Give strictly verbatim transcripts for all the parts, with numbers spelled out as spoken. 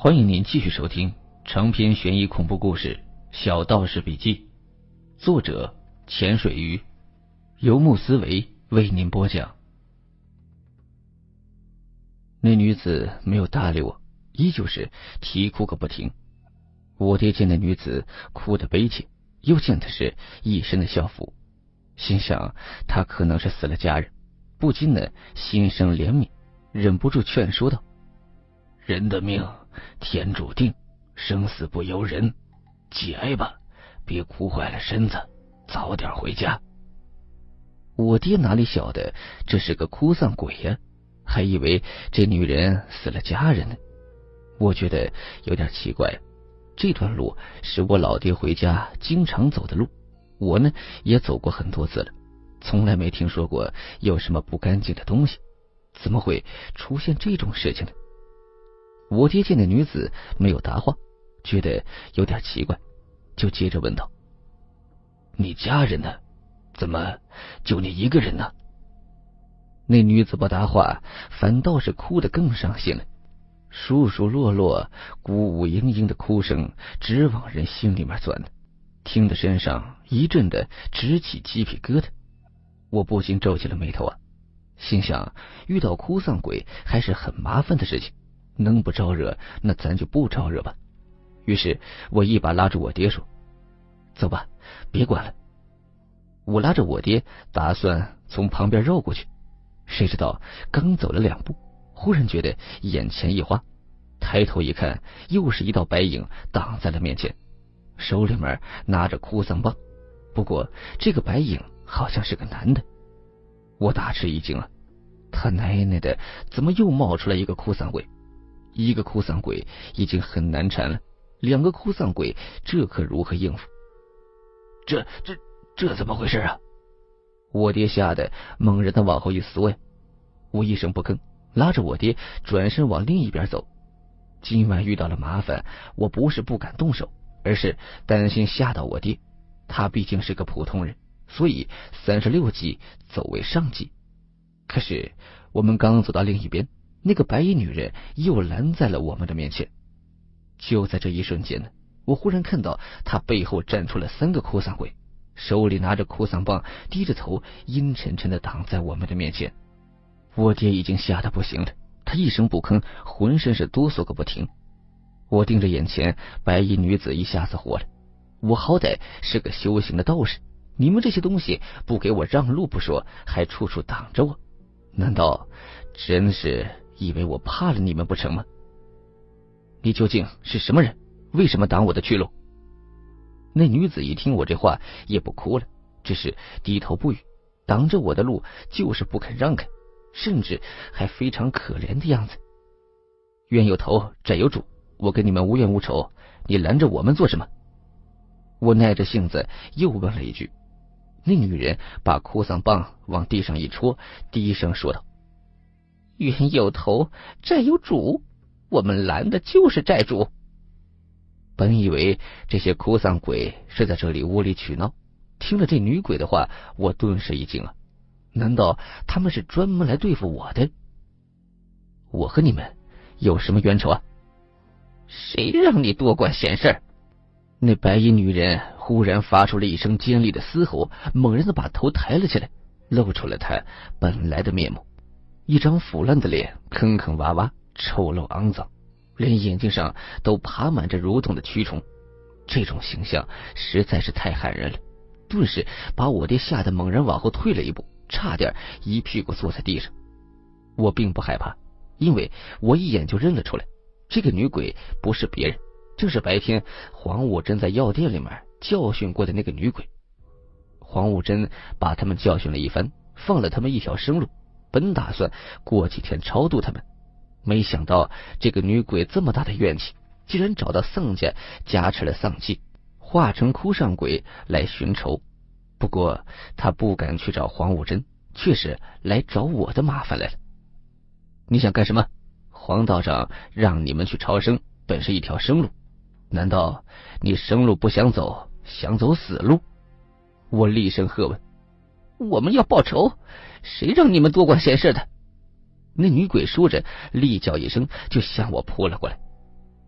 欢迎您继续收听长篇悬疑恐怖故事《小道士笔记》，作者潜水鱼，游牧思维为您播讲。那女子没有搭理我，依旧是啼哭个不停。我爹见那女子哭得悲切，又见她是一身的校服，心想她可能是死了家人，不禁的心生怜悯，忍不住劝说道：人的命天注定，生死不由人，节哀吧，别哭坏了身子，早点回家。我爹哪里晓得这是个哭丧鬼呀，还以为这女人死了家人呢。我觉得有点奇怪，这段路是我老爹回家经常走的路，我呢也走过很多次了，从来没听说过有什么不干净的东西，怎么会出现这种事情呢？我爹见那女子没有答话，觉得有点奇怪，就接着问道：你家人呢？怎么就你一个人呢？那女子不答话，反倒是哭得更伤心了，疏疏落落鼓舞嘤嘤的哭声直往人心里面钻呢，听得身上一阵的直起鸡皮疙瘩。我不禁皱起了眉头啊，心想遇到哭丧鬼还是很麻烦的事情，能不招惹那咱就不招惹吧。于是我一把拉住我爹说：走吧，别管了。我拉着我爹打算从旁边绕过去，谁知道刚走了两步，忽然觉得眼前一花，抬头一看，又是一道白影挡在了面前，手里面拿着哭丧棒，不过这个白影好像是个男的。我大吃一惊啊，他奶奶的，怎么又冒出来一个哭丧鬼？一个哭丧鬼已经很难缠了，两个哭丧鬼这可如何应付？这这这怎么回事啊？我爹吓得猛然的往后一缩呀，我一声不吭，拉着我爹转身往另一边走。今晚遇到了麻烦，我不是不敢动手，而是担心吓到我爹，他毕竟是个普通人，所以三十六计走为上计。可是我们刚走到另一边，那个白衣女人又拦在了我们的面前。就在这一瞬间呢，我忽然看到她背后站出了三个哭丧鬼，手里拿着哭丧棒，低着头阴沉沉的挡在我们的面前。我爹已经吓得不行了，他一声不吭，浑身是哆嗦个不停。我盯着眼前白衣女子一下子火了，我好歹是个修行的道士，你们这些东西不给我让路不说，还处处挡着我，难道真是以为我怕了你们不成吗？你究竟是什么人？为什么挡我的去路？那女子一听我这话也不哭了，只是低头不语，挡着我的路就是不肯让开，甚至还非常可怜的样子。冤有头债有主，我跟你们无冤无仇，你拦着我们做什么？我耐着性子又问了一句。那女人把哭丧棒往地上一戳，低声说道：冤有头债有主，我们拦的就是债主。本以为这些哭丧鬼是在这里无理取闹，听了这女鬼的话，我顿时一惊啊，难道他们是专门来对付我的？我和你们有什么冤仇啊？谁让你多管闲事？那白衣女人忽然发出了一声尖利的嘶吼，猛然的把头抬了起来，露出了她本来的面目，一张腐烂的脸，坑坑洼洼，丑陋肮脏，连眼睛上都爬满着蠕动的蛆虫。这种形象实在是太骇人了，顿时把我爹吓得猛然往后退了一步，差点一屁股坐在地上。我并不害怕，因为我一眼就认了出来，这个女鬼不是别人，正是白天黄武珍在药店里面教训过的那个女鬼。黄武珍把他们教训了一番，放了他们一条生路，本打算过几天超度他们，没想到这个女鬼这么大的怨气，竟然找到丧家加持了丧气，化成哭丧鬼来寻仇。不过他不敢去找黄武珍，却是来找我的麻烦来了。你想干什么？黄道长让你们去超生，本是一条生路，难道你生路不想走，想走死路？我厉声喝问。我们要报仇，谁让你们多管闲事的？那女鬼说着，厉叫一声就向我扑了过来。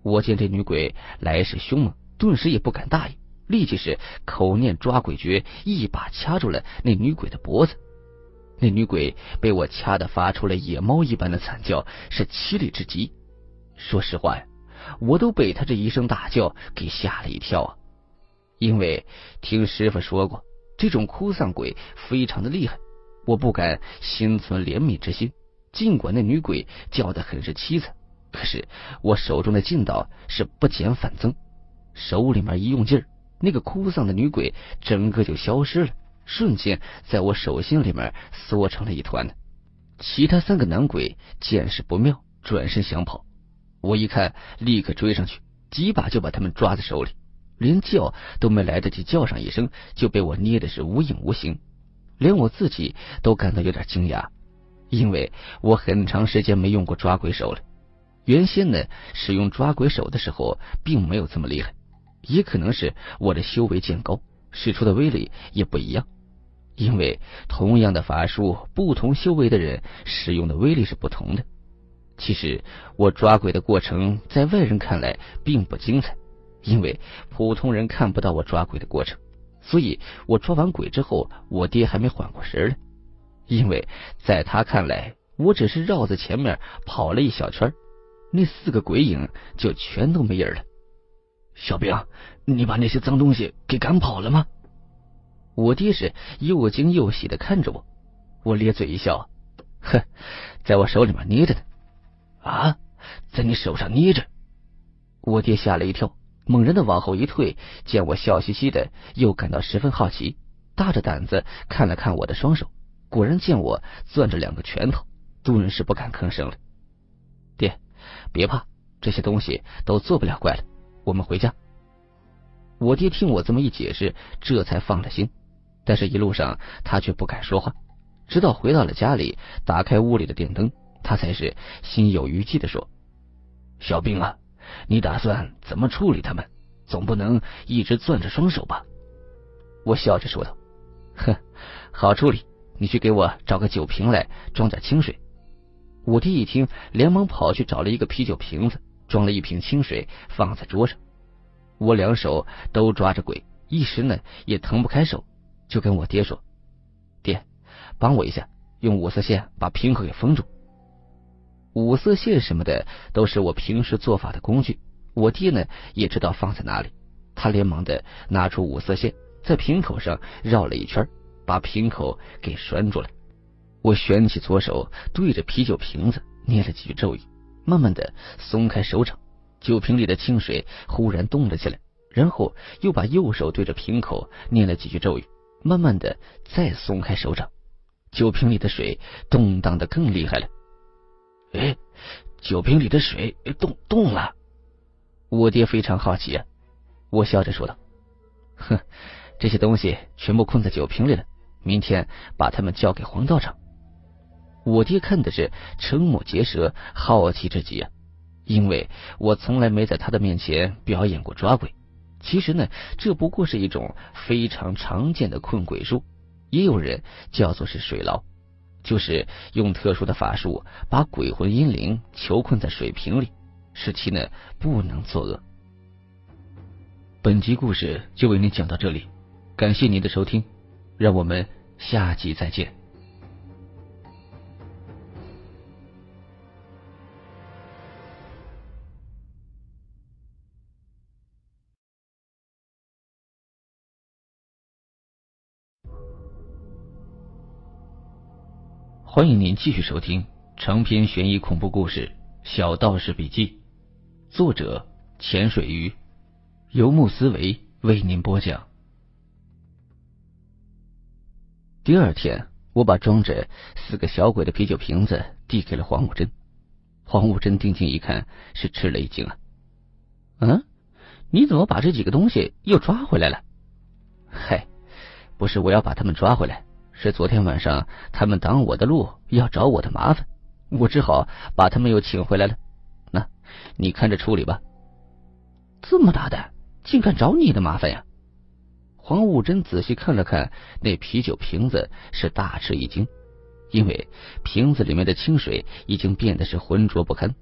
我见这女鬼来势凶猛，顿时也不敢大意，立即是口念抓鬼诀，一把掐住了那女鬼的脖子。那女鬼被我掐得发出了野猫一般的惨叫，是凄厉之极。说实话呀，我都被她这一声大叫给吓了一跳啊！因为听师傅说过，这种哭丧鬼非常的厉害，我不敢心存怜悯之心。尽管那女鬼叫得很是凄惨，可是我手中的劲道是不减反增，手里面一用劲儿，那个哭丧的女鬼整个就消失了，瞬间在我手心里面缩成了一团。其他三个男鬼见势不妙，转身想跑，我一看立刻追上去，几把就把他们抓在手里，连叫都没来得及叫上一声，就被我捏的是无影无形。连我自己都感到有点惊讶，因为我很长时间没用过抓鬼手了。原先呢，使用抓鬼手的时候并没有这么厉害，也可能是我的修为渐高，使出的威力也不一样。因为同样的法术，不同修为的人使用的威力是不同的。其实我抓鬼的过程在外人看来并不精彩，因为普通人看不到我抓鬼的过程，所以我抓完鬼之后，我爹还没缓过神来。因为在他看来，我只是绕在前面跑了一小圈，那四个鬼影就全都没影了。 小兵，你把那些脏东西给赶跑了吗？ 我爹是又惊又喜的看着我，我咧嘴一笑，哼，在我手里面捏着呢。 啊，在你手上捏着？ 我爹吓了一跳，猛然的往后一退，见我笑嘻嘻的，又感到十分好奇，大着胆子看了看我的双手，果然见我攥着两个拳头，顿时不敢吭声了。爹，别怕，这些东西都做不了怪了，我们回家。我爹听我这么一解释，这才放了心，但是一路上他却不敢说话，直到回到了家里，打开屋里的电灯，他才是心有余悸的说： 小兵啊，你打算怎么处理他们？总不能一直攥着双手吧？ 我笑着说道：哼，好处理，你去给我找个酒瓶来装点清水。我爹一听，连忙跑去找了一个啤酒瓶子，装了一瓶清水放在桌上。我两手都抓着鬼，一时呢也腾不开手，就跟我爹说：爹，帮我一下，用五色线把瓶口给封住。五色线什么的都是我平时做法的工具，我爹呢也知道放在哪里，他连忙的拿出五色线，在瓶口上绕了一圈，把瓶口给拴住了。我旋起左手，对着啤酒瓶子念了几句咒语，慢慢的松开手掌，酒瓶里的清水忽然动了起来，然后又把右手对着瓶口念了几句咒语，慢慢的再松开手掌，酒瓶里的水动荡的更厉害了。 哎，酒瓶里的水动动了。 我爹非常好奇啊，我笑着说道：哼，这些东西全部困在酒瓶里了，明天把他们交给黄道长。我爹看的是瞠目结舌，好奇至极啊，因为我从来没在他的面前表演过抓鬼。其实呢，这不过是一种非常常见的困鬼术，也有人叫做是水牢，就是用特殊的法术把鬼魂阴灵囚困在水瓶里，使其呢不能作恶。本集故事就为您讲到这里，感谢您的收听，让我们下集再见。欢迎您继续收听长篇悬疑恐怖故事《小道士笔记》，作者潜水鱼，游牧思维为您播讲。第二天，我把装着四个小鬼的啤酒瓶子递给了黄武珍。黄武珍定睛一看，是吃了一惊啊！嗯，你怎么把这几个东西又抓回来了？嗨，不是我要把他们抓回来，是昨天晚上他们挡我的路，要找我的麻烦，我只好把他们又请回来了。那你看着处理吧。这么大胆，竟敢找你的麻烦呀！黄武珍仔细看了看那啤酒瓶子，是大吃一惊，因为瓶子里面的清水已经变得是浑浊不堪，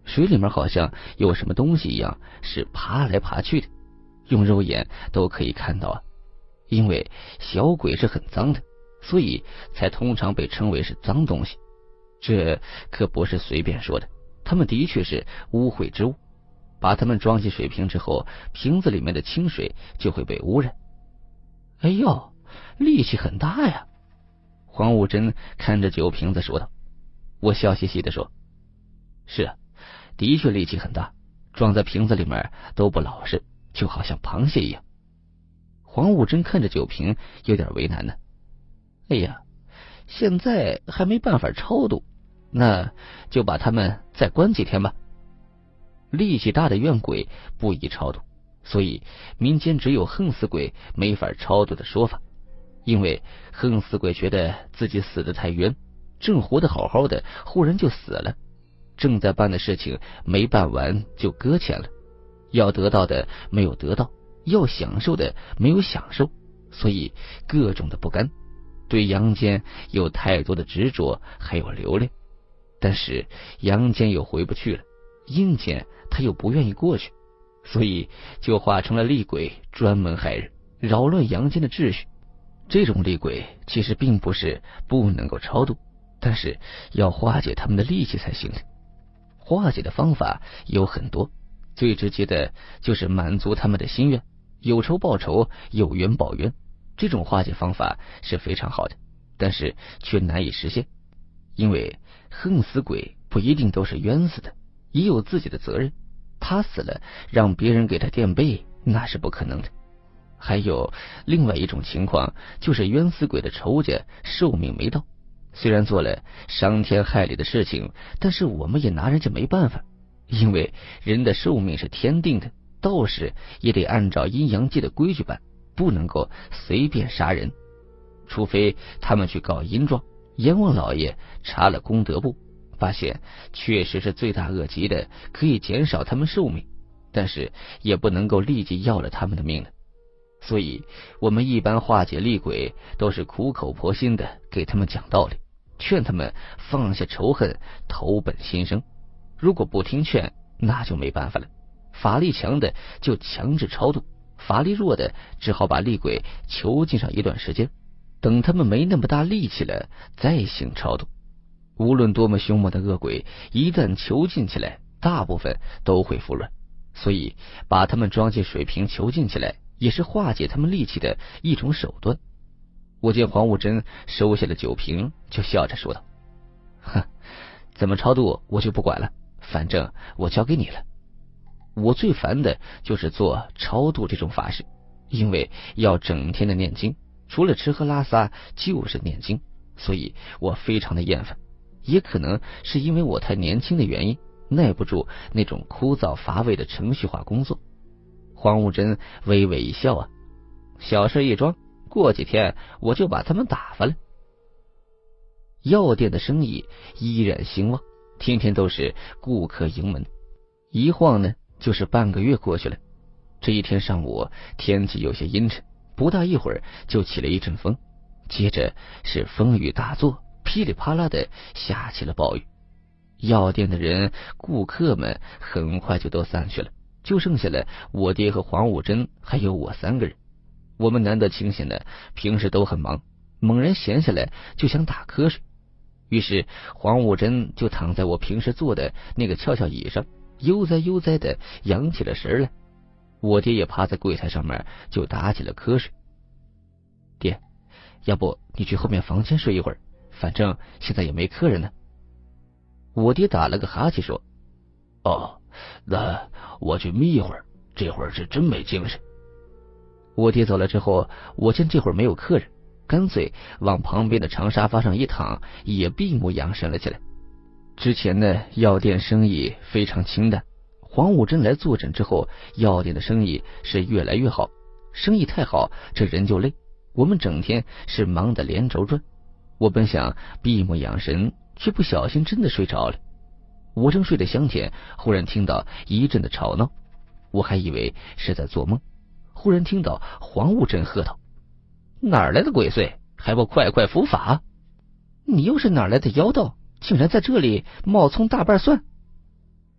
水里面好像有什么东西一样，是爬来爬去的，用肉眼都可以看到啊。因为小鬼是很脏的，所以才通常被称为是脏东西。这可不是随便说的，他们的确是污秽之物。把它们装进水瓶之后，瓶子里面的清水就会被污染。哎呦，力气很大呀！黄武珍看着酒瓶子说道。我笑嘻嘻的说：是啊，的确力气很大，装在瓶子里面都不老实，就好像螃蟹一样。黄武珍看着酒瓶有点为难呢。哎呀，现在还没办法超度，那就把他们再关几天吧。力气大的冤鬼不宜超度，所以民间只有横死鬼没法超度的说法。因为横死鬼觉得自己死得太冤，正活得好好的忽然就死了，正在办的事情没办完就搁浅了，要得到的没有得到，要享受的没有享受，所以各种的不甘，对阳间有太多的执着还有留恋。但是阳间又回不去了，阴间他又不愿意过去，所以就化成了厉鬼，专门害人，扰乱阳间的秩序。这种厉鬼其实并不是不能够超度，但是要化解他们的戾气才行的。化解的方法有很多，最直接的就是满足他们的心愿，有仇报仇，有冤报冤。这种化解方法是非常好的，但是却难以实现。因为横死鬼不一定都是冤死的，也有自己的责任，他死了让别人给他垫背，那是不可能的。还有另外一种情况，就是冤死鬼的仇家寿命没到，虽然做了伤天害理的事情，但是我们也拿人家没办法，因为人的寿命是天定的，道士也得按照阴阳界的规矩办，不能够随便杀人，除非他们去告阴状，阎王老爷查了功德簿，发现确实是罪大恶极的，可以减少他们寿命，但是也不能够立即要了他们的命了。所以我们一般化解厉鬼都是苦口婆心的给他们讲道理，劝他们放下仇恨，投本新生。如果不听劝，那就没办法了，法力强的就强制超度，法力弱的只好把厉鬼囚禁上一段时间，等他们没那么大力气了再行超度。无论多么凶猛的恶鬼，一旦囚禁起来，大部分都会服软，所以把他们装进水瓶囚禁起来，也是化解他们戾气的一种手段。我见黄武珍收下了酒瓶，就笑着说道：哼，怎么超度我就不管了，反正我交给你了。我最烦的就是做超度这种法事，因为要整天的念经，除了吃喝拉撒就是念经，所以我非常的厌烦。也可能是因为我太年轻的原因，耐不住那种枯燥乏味的程序化工作。黄武珍微微一笑啊，小事一桩，过几天我就把他们打发了。药店的生意依然兴旺，天天都是顾客盈门，一晃呢就是半个月过去了。这一天上午天气有些阴沉，不大一会儿就起了一阵风，接着是风雨大作，噼里啪啦的下起了暴雨。药店的人顾客们很快就都散去了，就剩下了我爹和黄武珍还有我三个人。我们难得清闲的，平时都很忙，猛然闲下来就想打瞌睡，于是黄武珍就躺在我平时坐的那个翘翘椅上，悠哉悠哉的扬起了神来。我爹也趴在柜台上面就打起了瞌睡。爹，要不你去后面房间睡一会儿，反正现在也没客人呢。我爹打了个哈欠说： 哦，那我去眯一会儿，这会儿是真没精神。 我爹走了之后，我见这会儿没有客人，干脆往旁边的长沙发上一躺，也闭目养神了起来。之前呢，药店生意非常清淡，黄武珍来坐诊之后，药店的生意是越来越好。生意太好，这人就累，我们整天是忙得连轴转。我本想闭目养神，却不小心真的睡着了。我正睡得香甜，忽然听到一阵的吵闹，我还以为是在做梦。忽然听到黄武珍喝道：哪儿来的鬼祟，还不快快伏法！你又是哪儿来的妖道，竟然在这里冒充大瓣蒜！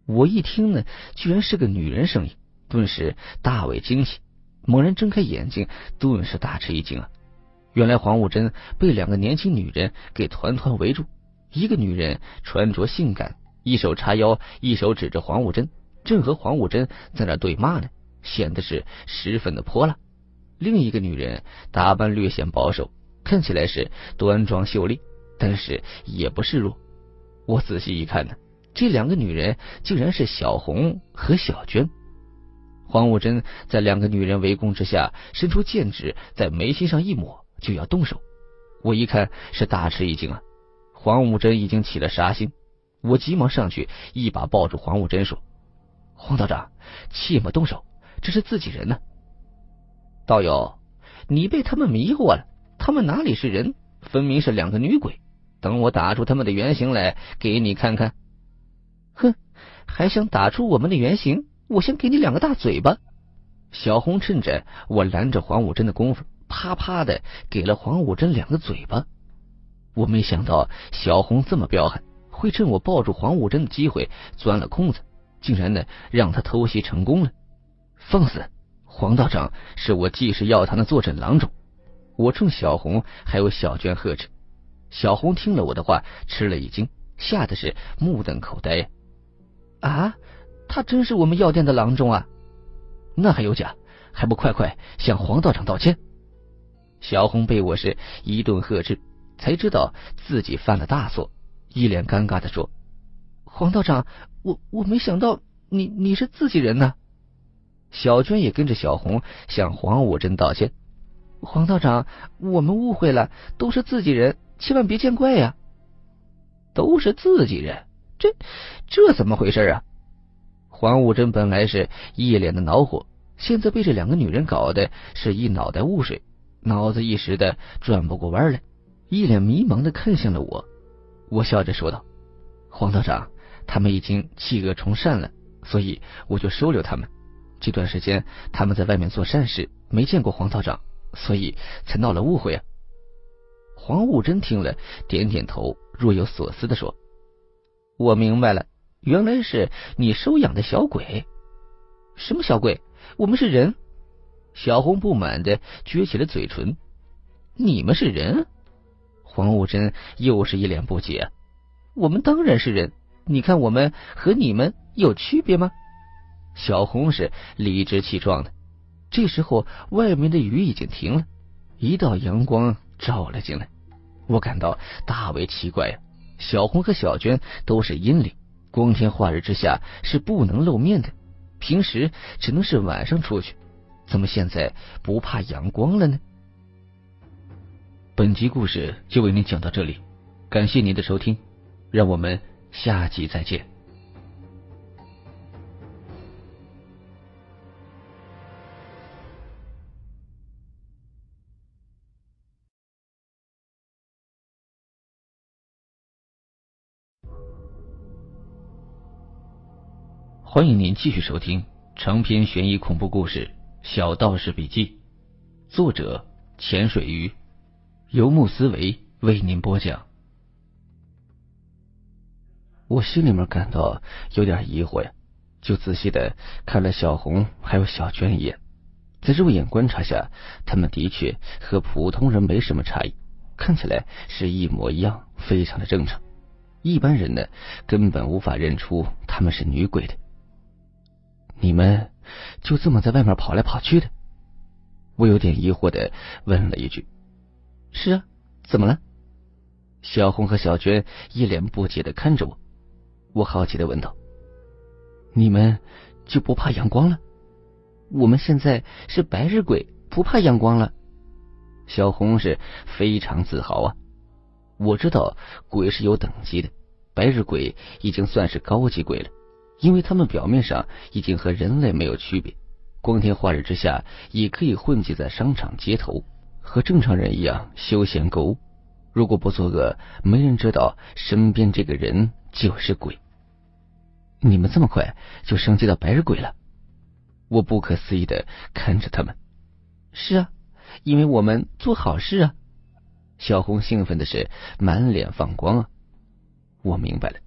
我一听呢，居然是个女人声音，顿时大为惊喜，猛然睁开眼睛，顿时大吃一惊啊！原来黄武珍被两个年轻女人给团团围住，一个女人穿着性感，一手叉腰，一手指着黄武珍，正和黄武珍在那对骂呢，显得是十分的泼辣。另一个女人打扮略显保守，看起来是端庄秀丽，但是也不示弱。我仔细一看呢，这两个女人竟然是小红和小娟。黄武珍在两个女人围攻之下，伸出剑指在眉心上一抹，就要动手。我一看是大吃一惊啊！黄武珍已经起了杀心，我急忙上去一把抱住黄武珍说：“黄道长，切莫动手，这是自己人呢。”道友，你被他们迷惑了，他们哪里是人，分明是两个女鬼。等我打出他们的原形来，给你看看。哼，还想打出我们的原形？我先给你两个大嘴巴！小红趁着我拦着黄武珍的功夫，啪啪的给了黄武珍两个嘴巴。我没想到小红这么彪悍，会趁我抱住黄武珍的机会钻了空子，竟然呢让他偷袭成功了。放肆！黄道长是我济世药堂的坐诊郎中，我冲小红还有小娟呵斥。小红听了我的话，吃了一惊，吓得是目瞪口呆呀！啊，他真是我们药店的郎中啊！那还有假？还不快快向黄道长道歉！小红被我是一顿呵斥，才知道自己犯了大错，一脸尴尬的说：“黄道长，我我没想到你你是自己人呢。”小娟也跟着小红向黄武珍道歉：“黄道长，我们误会了，都是自己人，千万别见怪呀。”都是自己人，这这怎么回事啊？黄武珍本来是一脸的恼火，现在被这两个女人搞得是一脑袋雾水，脑子一时的转不过弯来，一脸迷茫的看向了我。我笑着说道：“黄道长，他们已经弃恶从善了，所以我就收留他们。这段时间他们在外面做善事，没见过黄道长，所以才闹了误会啊。”黄武珍听了点点头，若有所思的说：“我明白了，原来是你收养的小鬼。”“什么小鬼？我们是人。”小红不满的撅起了嘴唇。“你们是人？”黄武珍又是一脸不解。“我们当然是人，你看我们和你们有区别吗？”小红是理直气壮的。这时候外面的雨已经停了，一道阳光照了进来，我感到大为奇怪呀、啊。小红和小娟都是阴灵，光天化日之下是不能露面的，平时只能是晚上出去，怎么现在不怕阳光了呢？本集故事就为您讲到这里，感谢您的收听，让我们下集再见。欢迎您继续收听长篇悬疑恐怖故事《小道士笔记》，作者潜水鱼，游牧思维为您播讲。我心里面感到有点疑惑呀，就仔细的看了小红还有小娟一眼，在肉眼观察下，他们的确和普通人没什么差异，看起来是一模一样，非常的正常。一般人呢，根本无法认出他们是女鬼的。你们就这么在外面跑来跑去的？我有点疑惑的问了一句。是啊，怎么了？小红和小娟一脸不解的看着我。我好奇的问道：你们就不怕阳光了？我们现在是白日鬼，不怕阳光了。小红是非常自豪啊。我知道鬼是有等级的，白日鬼已经算是高级鬼了，因为他们表面上已经和人类没有区别，光天化日之下也可以混迹在商场街头，和正常人一样休闲购物。如果不作恶，没人知道身边这个人就是鬼。你们这么快就升级到白日鬼了？我不可思议的看着他们。是啊，因为我们做好事啊。小红兴奋的是满脸放光啊。我明白了，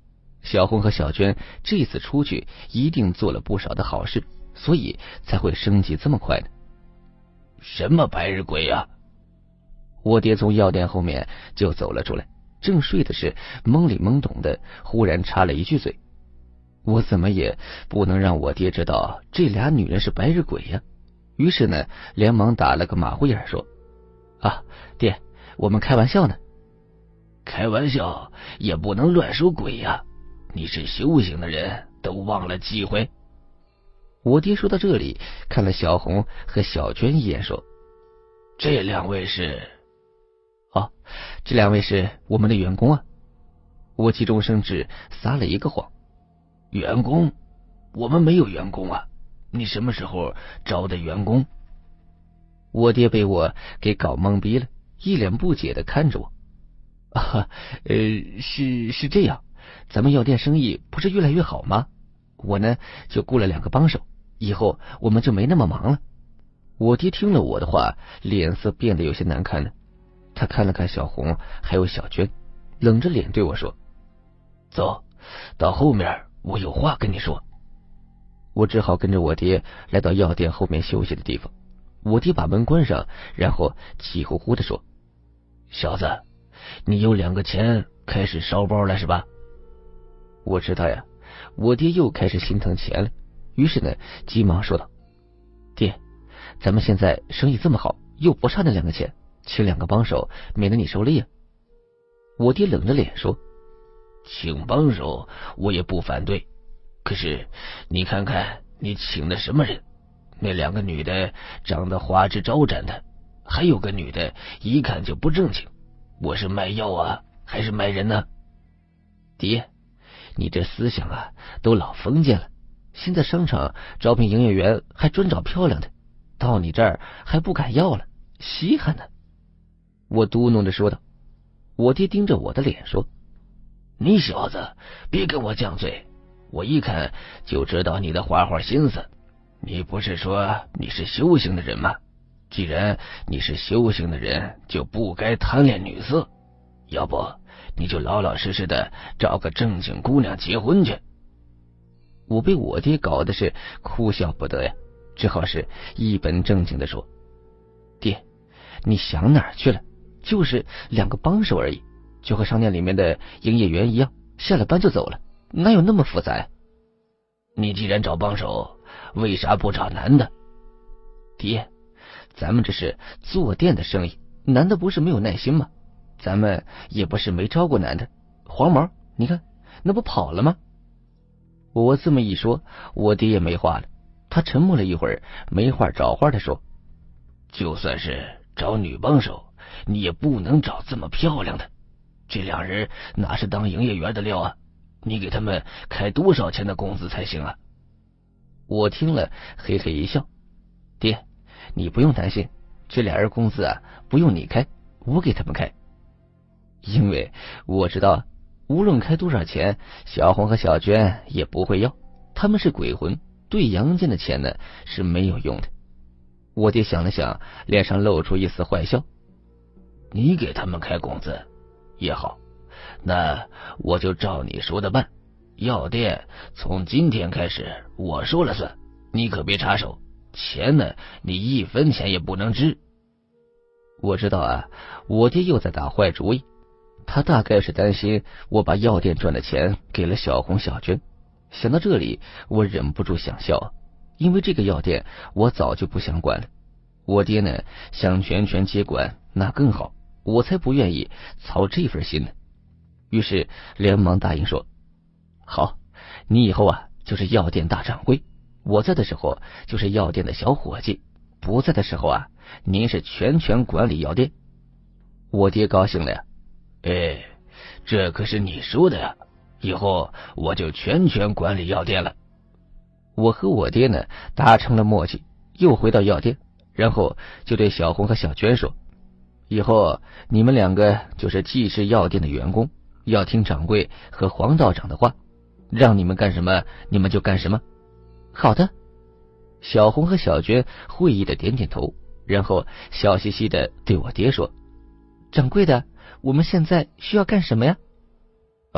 小红和小娟这次出去一定做了不少的好事，所以才会升级这么快的。 什么白日鬼呀、啊？ 我爹从药店后面就走了出来，正睡的是懵里懵懂的，忽然插了一句嘴。我怎么也不能让我爹知道这俩女人是白日鬼呀、啊。于是呢，连忙打了个马虎眼说：“啊，爹，我们开玩笑呢。” 开玩笑也不能乱说鬼呀、啊！你是修行的人，都忘了忌讳。 我爹说到这里，看了小红和小娟一眼，说：“ 这两位是…… 哦，这两位是我们的员工啊。”我急中生智，撒了一个谎：“ 员工？我们没有员工啊！你什么时候招的员工？” 我爹被我给搞懵逼了，一脸不解的看着我。啊，呃，是是这样，咱们药店生意不是越来越好吗？我呢就雇了两个帮手，以后我们就没那么忙了。我爹听了我的话，脸色变得有些难看了。他看了看小红还有小娟，冷着脸对我说：“ 走，到后面我有话跟你说。” 我只好跟着我爹来到药店后面休息的地方。我爹把门关上，然后气呼呼的说：“ 小子，你有两个钱开始烧包了是吧？” 我知道呀。我爹又开始心疼钱了，于是呢急忙说道：“爹，咱们现在生意这么好，又不差那两个钱，请两个帮手，免得你受累啊。”我爹冷着脸说：“ 请帮手我也不反对，可是你看看你请的什么人？那两个女的长得花枝招展的，还有个女的一看就不正经。我是卖药啊，还是卖人呢？” 爹，你这思想啊都老封建了，现在商场招聘营业员还专找漂亮的，到你这儿还不敢要了，稀罕呢。我嘟哝着说道。我爹盯着我的脸说：“ 你小子别跟我犟嘴，我一看就知道你的花花心思。你不是说你是修行的人吗？既然你是修行的人，就不该贪恋女色，要不你就老老实实的找个正经姑娘结婚去。” 我被我爹搞得是哭笑不得呀，只好是一本正经的说：“爹，你想哪儿去了？就是两个帮手而已，就和商店里面的营业员一样，下了班就走了，哪有那么复杂呀？”“ 你既然找帮手，为啥不找男的？”“ 爹，咱们这是做店的生意，男的不是没有耐心吗？咱们也不是没招过男的。黄毛，你看那不跑了吗？”我这么一说，我爹也没话了。他沉默了一会儿，没话找话的说：“ 就算是找女帮手，你也不能找这么漂亮的。这两人哪是当营业员的料啊？你给他们开多少钱的工资才行啊？” 我听了嘿嘿一笑：“爹，你不用担心，这俩人工资啊不用你开，我给他们开。因为我知道无论开多少钱，小红和小娟也不会要，他们是鬼魂，对阳间的钱呢是没有用的。”我爹想了想，脸上露出一丝坏笑：“ 你给他们开工资也好，那我就照你说的办。药店从今天开始我说了算，你可别插手，钱呢你一分钱也不能支。” 我知道啊，我爹又在打坏主意，他大概是担心我把药店赚的钱给了小红小娟。想到这里，我忍不住想笑，因为这个药店我早就不想管了。我爹呢想全权接管那更好，我才不愿意操这份心呢。于是连忙答应说：“好，你以后啊就是药店大掌柜，我在的时候就是药店的小伙计，不在的时候啊您是全权管理药店。”我爹高兴了呀：“ 哎，这可是你说的呀，以后我就全权管理药店了。” 我和我爹呢达成了默契，又回到药店，然后就对小红和小娟说：“以后你们两个就是济世药店的员工，要听掌柜和黄道长的话，让你们干什么你们就干什么。”“好的。”小红和小娟会意的点点头，然后笑嘻嘻的对我爹说：“掌柜的，我们现在需要干什么呀？”“ 啊，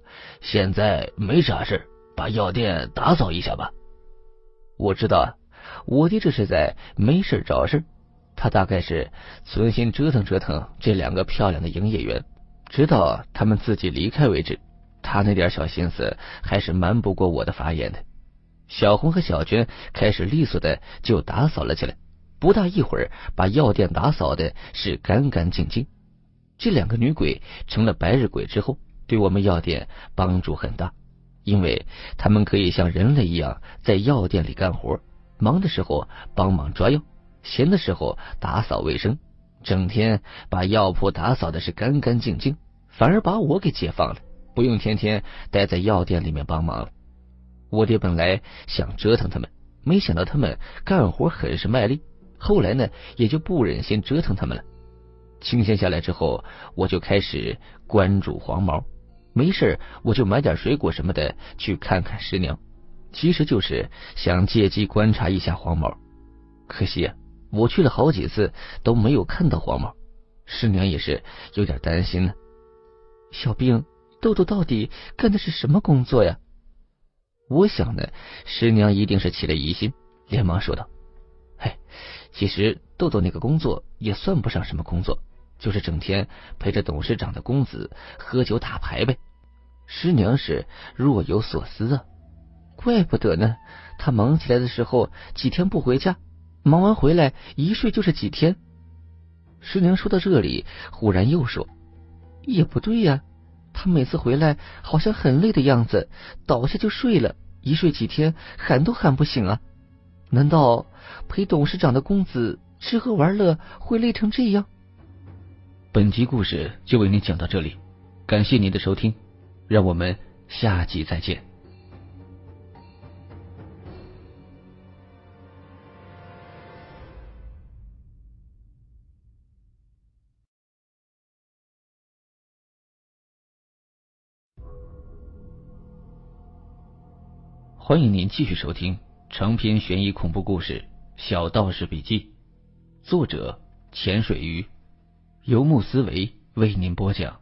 现在没啥事，把药店打扫一下吧。 我知道啊，我爹这是在没事找事，他大概是存心折腾折腾这两个漂亮的营业员，直到他们自己离开为止。他那点小心思还是瞒不过我的法眼的。小红和小娟开始利索的就打扫了起来，不大一会儿把药店打扫的是干干净净。这两个女鬼成了白日鬼之后，对我们药店帮助很大，因为他们可以像人类一样在药店里干活，忙的时候帮忙抓药，闲的时候打扫卫生，整天把药铺打扫的是干干净净，反而把我给解放了，不用天天待在药店里面帮忙了。我爹本来想折腾他们，没想到他们干活很是卖力，后来呢也就不忍心折腾他们了。清闲下来之后，我就开始关注黄毛，没事我就买点水果什么的去看看师娘，其实就是想借机观察一下黄毛。可惜啊，我去了好几次都没有看到黄毛，师娘也是有点担心呢。小兵，豆豆到底干的是什么工作呀？我想呢，师娘一定是起了疑心，连忙说道：哎，其实豆豆那个工作也算不上什么工作，就是整天陪着董事长的公子喝酒打牌呗。师娘是若有所思啊，怪不得呢，他忙起来的时候几天不回家，忙完回来一睡就是几天。师娘说到这里，忽然又说：也不对呀，他每次回来好像很累的样子，倒下就睡了，一睡几天喊都喊不醒啊。难道陪董事长的公子吃喝玩乐会累成这样？本集故事就为您讲到这里，感谢您的收听，让我们下集再见。欢迎您继续收听长篇悬疑恐怖故事《小道士笔记》，作者潜水鱼，游牧思维为您播讲。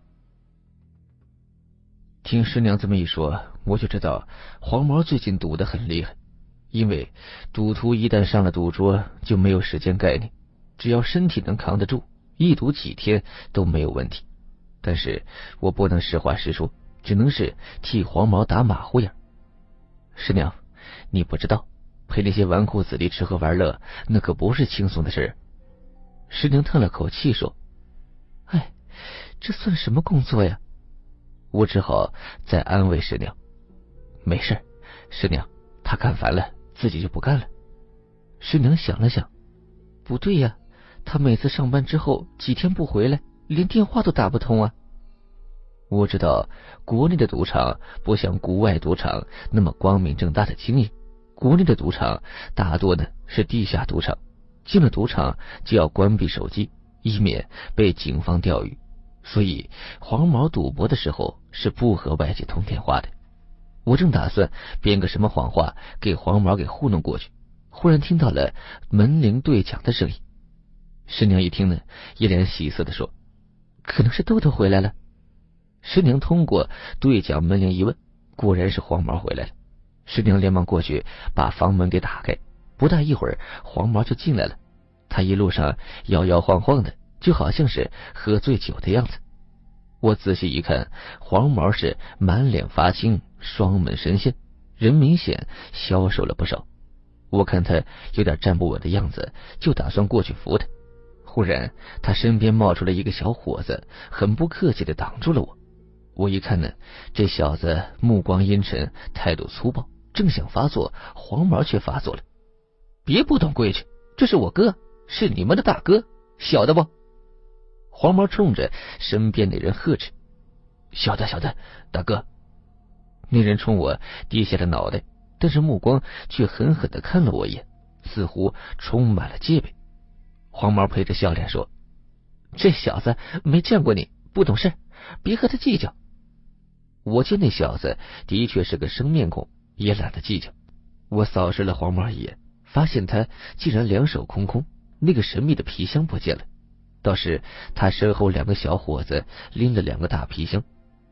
听师娘这么一说，我就知道黄毛最近赌得很厉害，因为赌徒一旦上了赌桌就没有时间概念，只要身体能扛得住，一赌几天都没有问题。但是我不能实话实说，只能是替黄毛打马虎眼。师娘，你不知道，陪那些纨绔子弟吃喝玩乐，那可不是轻松的事。师娘叹了口气说：哎，这算什么工作呀？我只好再安慰师娘：没事，师娘，他干烦了自己就不干了。师娘想了想：不对呀，他每次上班之后几天不回来，连电话都打不通啊。我知道国内的赌场不像国外赌场那么光明正大的经营，国内的赌场大多呢是地下赌场，进了赌场就要关闭手机，以免被警方钓鱼，所以黄毛赌博的时候是不和外界通电话的。我正打算编个什么谎话给黄毛给糊弄过去，忽然听到了门铃对讲的声音。师娘一听呢，一脸喜色的说：可能是豆豆回来了。师娘通过对讲门铃一问，果然是黄毛回来了。师娘连忙过去把房门给打开，不大一会儿黄毛就进来了。他一路上摇摇晃晃的，就好像是喝醉酒的样子。我仔细一看，黄毛是满脸发青，双目深陷，人明显消瘦了不少。我看他有点站不稳的样子，就打算过去扶他。忽然他身边冒出了一个小伙子，很不客气的挡住了我。我一看呢，这小子目光阴沉，态度粗暴，正想发作，黄毛却发作了：别不懂规矩，这是我哥，是你们的大哥，晓得不？黄毛冲着身边那人呵斥：晓得晓得，大哥。那人冲我低下了脑袋，但是目光却狠狠地看了我一眼，似乎充满了戒备。黄毛陪着笑脸说：这小子没见过你，不懂事，别和他计较。我见那小子的确是个生面孔，也懒得计较。我扫视了黄毛一眼，发现他竟然两手空空，那个神秘的皮箱不见了，倒是他身后两个小伙子拎了两个大皮箱，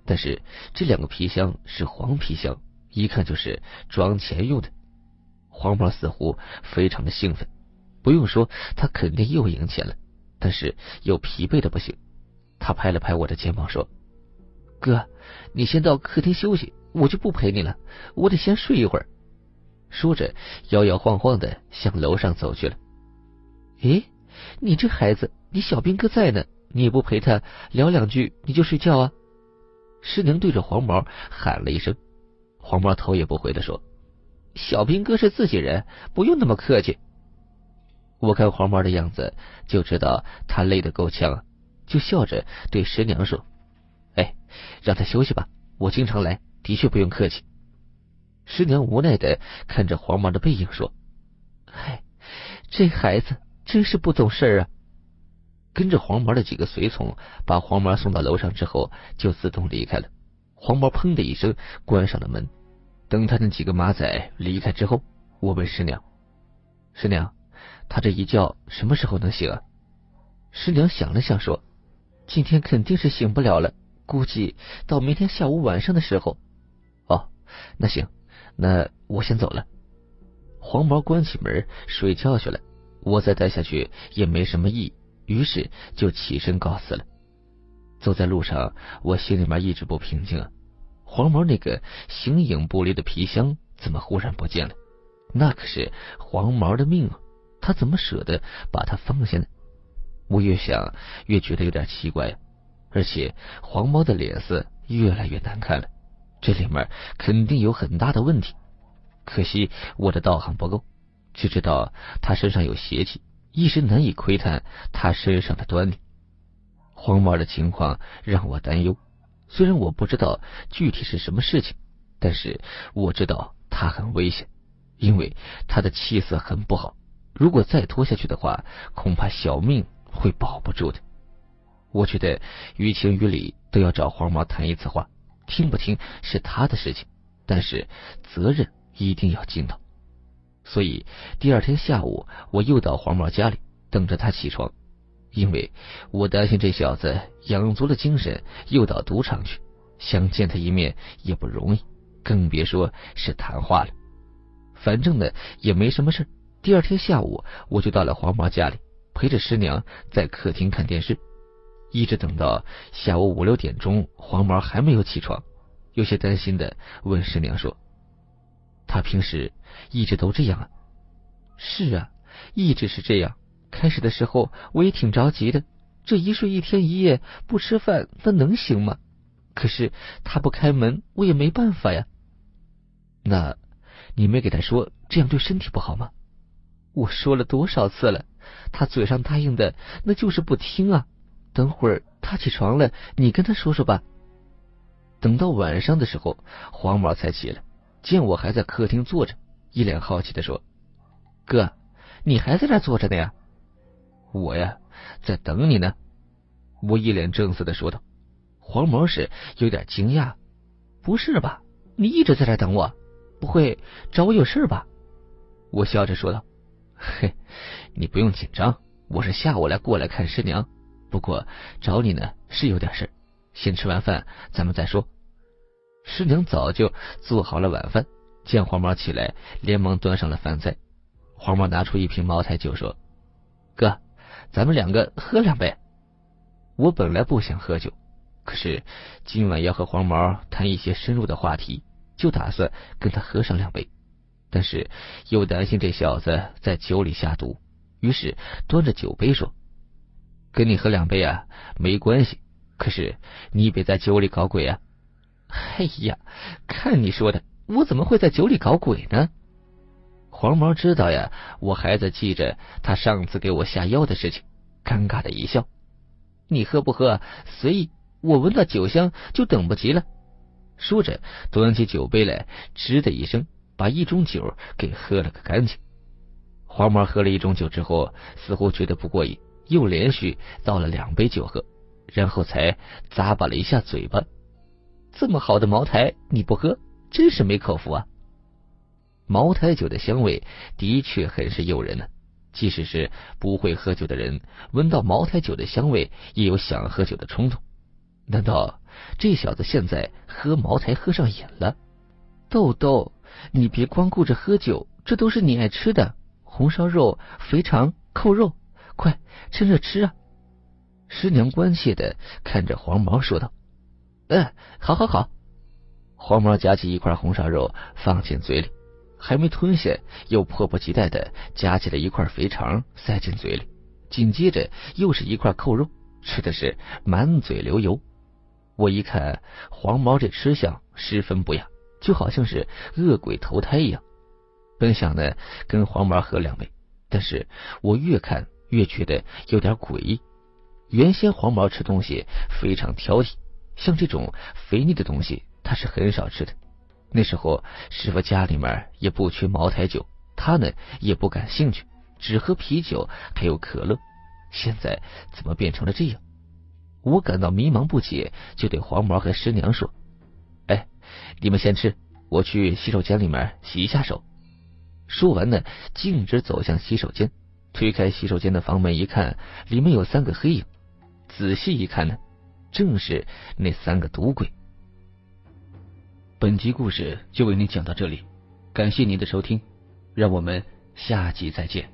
但是这两个皮箱是黄皮箱，一看就是装钱用的。黄毛似乎非常的兴奋，不用说，他肯定又赢钱了，但是又疲惫的不行。他拍了拍我的肩膀说：哥，你先到客厅休息，我就不陪你了，我得先睡一会儿。说着摇摇晃晃的向楼上走去了。诶，你这孩子，你小兵哥在呢，你也不陪他聊两句你就睡觉啊？师娘对着黄毛喊了一声。黄毛头也不回的说：小兵哥是自己人，不用那么客气。我看黄毛的样子就知道他累得够呛，就笑着对师娘说：哎，让他休息吧，我经常来，的确不用客气。师娘无奈的看着黄毛的背影说：哎，这孩子真是不懂事啊。跟着黄毛的几个随从把黄毛送到楼上之后就自动离开了。黄毛砰的一声关上了门。等他那几个马仔离开之后，我问师娘：师娘，他这一觉什么时候能醒啊？师娘想了想说：今天肯定是醒不了了，估计到明天下午晚上的时候。哦，那行，那我先走了。黄毛关起门睡觉去了，我再待下去也没什么意义，于是就起身告辞了。走在路上，我心里面一直不平静啊。黄毛那个形影不离的皮箱怎么忽然不见了？那可是黄毛的命啊，他怎么舍得把它放下呢？我越想越觉得有点奇怪呀、啊，而且黄毛的脸色越来越难看了，这里面肯定有很大的问题。可惜我的道行不够，只知道他身上有邪气，一时难以窥探他身上的端倪。黄毛的情况让我担忧，虽然我不知道具体是什么事情，但是我知道他很危险，因为他的气色很不好，如果再拖下去的话，恐怕小命会保不住的。我觉得于情于理都要找黄毛谈一次话，听不听是他的事情，但是责任一定要尽到。所以第二天下午我又到黄毛家里等着他起床，因为我担心这小子养足了精神又到赌场去，想见他一面也不容易，更别说是谈话了。反正呢也没什么事，第二天下午我就到了黄毛家里，陪着师娘在客厅看电视，一直等到下午五六点钟，黄毛还没有起床，有些担心的问师娘说：他平时一直都这样啊？是啊，一直是这样，开始的时候我也挺着急的，这一睡一天一夜不吃饭那能行吗？可是他不开门我也没办法呀。那你没给他说这样对身体不好吗？我说了多少次了，他嘴上答应的那就是不听啊。等会儿他起床了你跟他说说吧。等到晚上的时候，黄毛才起来，见我还在客厅坐着，一脸好奇的说：哥，你还在这坐着呢呀？我呀在等你呢。我一脸正色的说道。黄毛是有点惊讶：不是吧，你一直在这等我，不会找我有事吧？我笑着说道：嘿，你不用紧张，我是下午来过来看师娘，不过找你呢是有点事，先吃完饭咱们再说。师娘早就做好了晚饭，见黄毛起来连忙端上了饭菜。黄毛拿出一瓶茅台酒说：哥，咱们两个喝两杯。我本来不想喝酒，可是今晚要和黄毛谈一些深入的话题，就打算跟他喝上两杯，但是又担心这小子在酒里下毒，于是端着酒杯说：跟你喝两杯啊没关系，可是你别在酒里搞鬼啊。哎呀，看你说的，我怎么会在酒里搞鬼呢？黄毛知道呀，我还在记着他上次给我下药的事情，尴尬的一笑：你喝不喝随意，我闻到酒香就等不及了。说着端起酒杯来，吱的一声把一盅酒给喝了个干净。黄毛喝了一盅酒之后，似乎觉得不过瘾，又连续倒了两杯酒喝，然后才咂巴了一下嘴巴：这么好的茅台你不喝，真是没口福啊。茅台酒的香味的确很是诱人呢、啊，即使是不会喝酒的人，闻到茅台酒的香味也有想喝酒的冲动。难道这小子现在喝茅台喝上瘾了。豆豆，你别光顾着喝酒，这都是你爱吃的，红烧肉、肥肠、扣肉，快趁热吃啊！师娘关切的看着黄毛说道：“嗯，好好好。”黄毛夹起一块红烧肉放进嘴里，还没吞下，又迫不及待的夹起了一块肥肠塞进嘴里，紧接着又是一块扣肉，吃的是满嘴流油。我一看黄毛这吃相十分不雅，就好像是恶鬼投胎一样。本想呢跟黄毛喝两杯，但是我越看越觉得有点诡异。原先黄毛吃东西非常挑剔，像这种肥腻的东西他是很少吃的。那时候师傅家里面也不缺茅台酒，他呢也不感兴趣，只喝啤酒还有可乐。现在怎么变成了这样？我感到迷茫不解，就对黄毛和师娘说：“哎，你们先吃，我去洗手间里面洗一下手。”说完呢，径直走向洗手间。推开洗手间的房门一看，里面有三个黑影。仔细一看呢，正是那三个赌鬼。本集故事就为您讲到这里，感谢您的收听，让我们下集再见。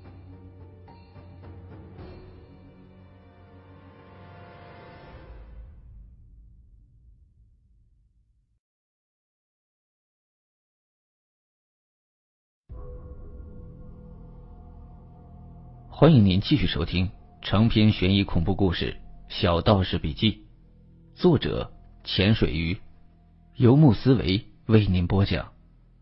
欢迎您继续收听长篇悬疑恐怖故事《小道士笔记》，作者潜水鱼，游牧思维为您播讲。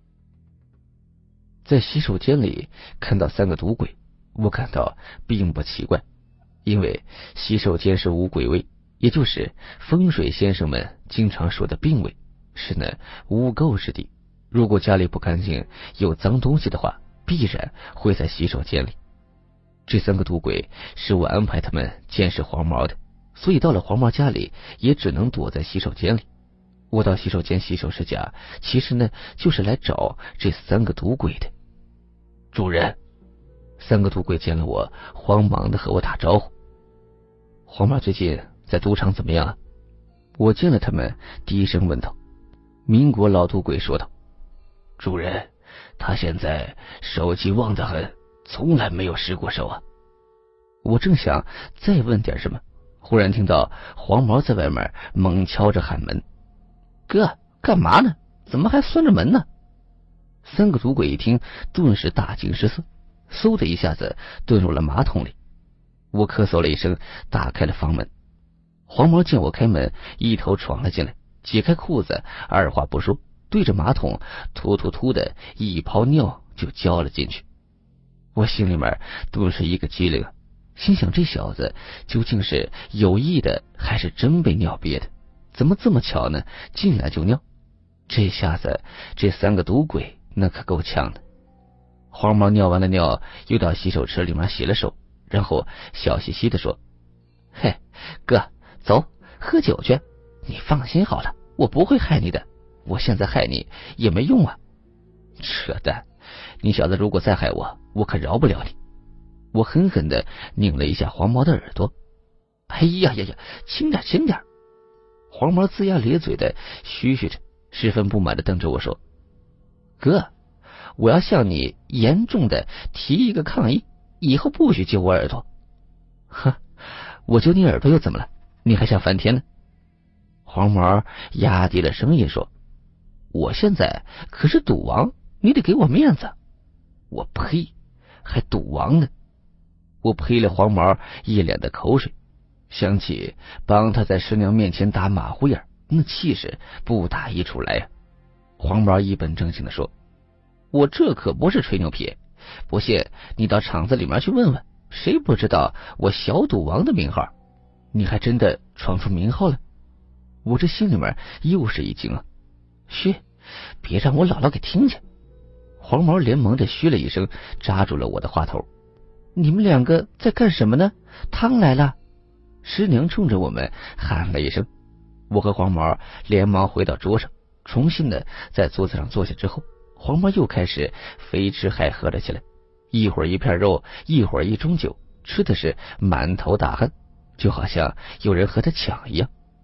在洗手间里看到三个赌鬼，我感到并不奇怪，因为洗手间是无鬼位，也就是风水先生们经常说的病位，是那污垢之地。如果家里不干净，有脏东西的话，必然会在洗手间里。这三个赌鬼是我安排他们监视黄毛的，所以到了黄毛家里也只能躲在洗手间里。我到洗手间洗手是假，其实呢就是来找这三个赌鬼的。主人，三个赌鬼见了我，慌忙的和我打招呼。黄毛最近在赌场怎么样啊？我见了他们，低声问道。民国老赌鬼说道：“ 主人，他现在手气旺得很，从来没有失过手啊。” 我正想再问点什么，忽然听到黄毛在外面猛敲着喊门：“哥，干嘛呢？怎么还拴着门呢？”三个赌鬼一听，顿时大惊失色，嗖的一下子遁入了马桶里。我咳嗽了一声，打开了房门。黄毛见我开门，一头闯了进来，解开裤子，二话不说，对着马桶突突突的一泡尿就浇了进去。我心里面顿时一个机灵，心想这小子究竟是有意的还是真被尿憋的？怎么这么巧呢？进来就尿。这下子这三个赌鬼那可够呛的。黄毛尿完了尿，又到洗手池里面洗了手，然后笑嘻嘻的说：“嘿，哥，走，喝酒去。你放心好了，我不会害你的。我现在害你也没用啊。”扯淡！你小子如果再害我，我可饶不了你。我狠狠的拧了一下黄毛的耳朵。哎呀呀呀，轻点轻点！黄毛龇牙咧嘴的嘘嘘着，十分不满的瞪着我说：“哥，我要向你严重的提一个抗议，以后不许揪我耳朵。”呵，我揪你耳朵又怎么了？你还想翻天呢？黄毛压低了声音说：“我现在可是赌王，你得给我面子。”我呸，还赌王呢！我呸了黄毛一脸的口水，想起帮他在师娘面前打马虎眼，那气势不打一处来呀、啊。黄毛一本正经的说：“我这可不是吹牛皮，不信你到厂子里面去问问，谁不知道我小赌王的名号？你还真的闯出名号了。”我这心里面又是一惊啊！嘘，别让我姥姥给听见！黄毛连忙的嘘了一声，扎住了我的话头。你们两个在干什么呢？汤来了！师娘冲着我们喊了一声。我和黄毛连忙回到桌上，重新的在桌子上坐下之后，黄毛又开始非吃海喝了起来，一会儿一片肉，一会儿一盅酒，吃的是满头大汗，就好像有人和他抢一样。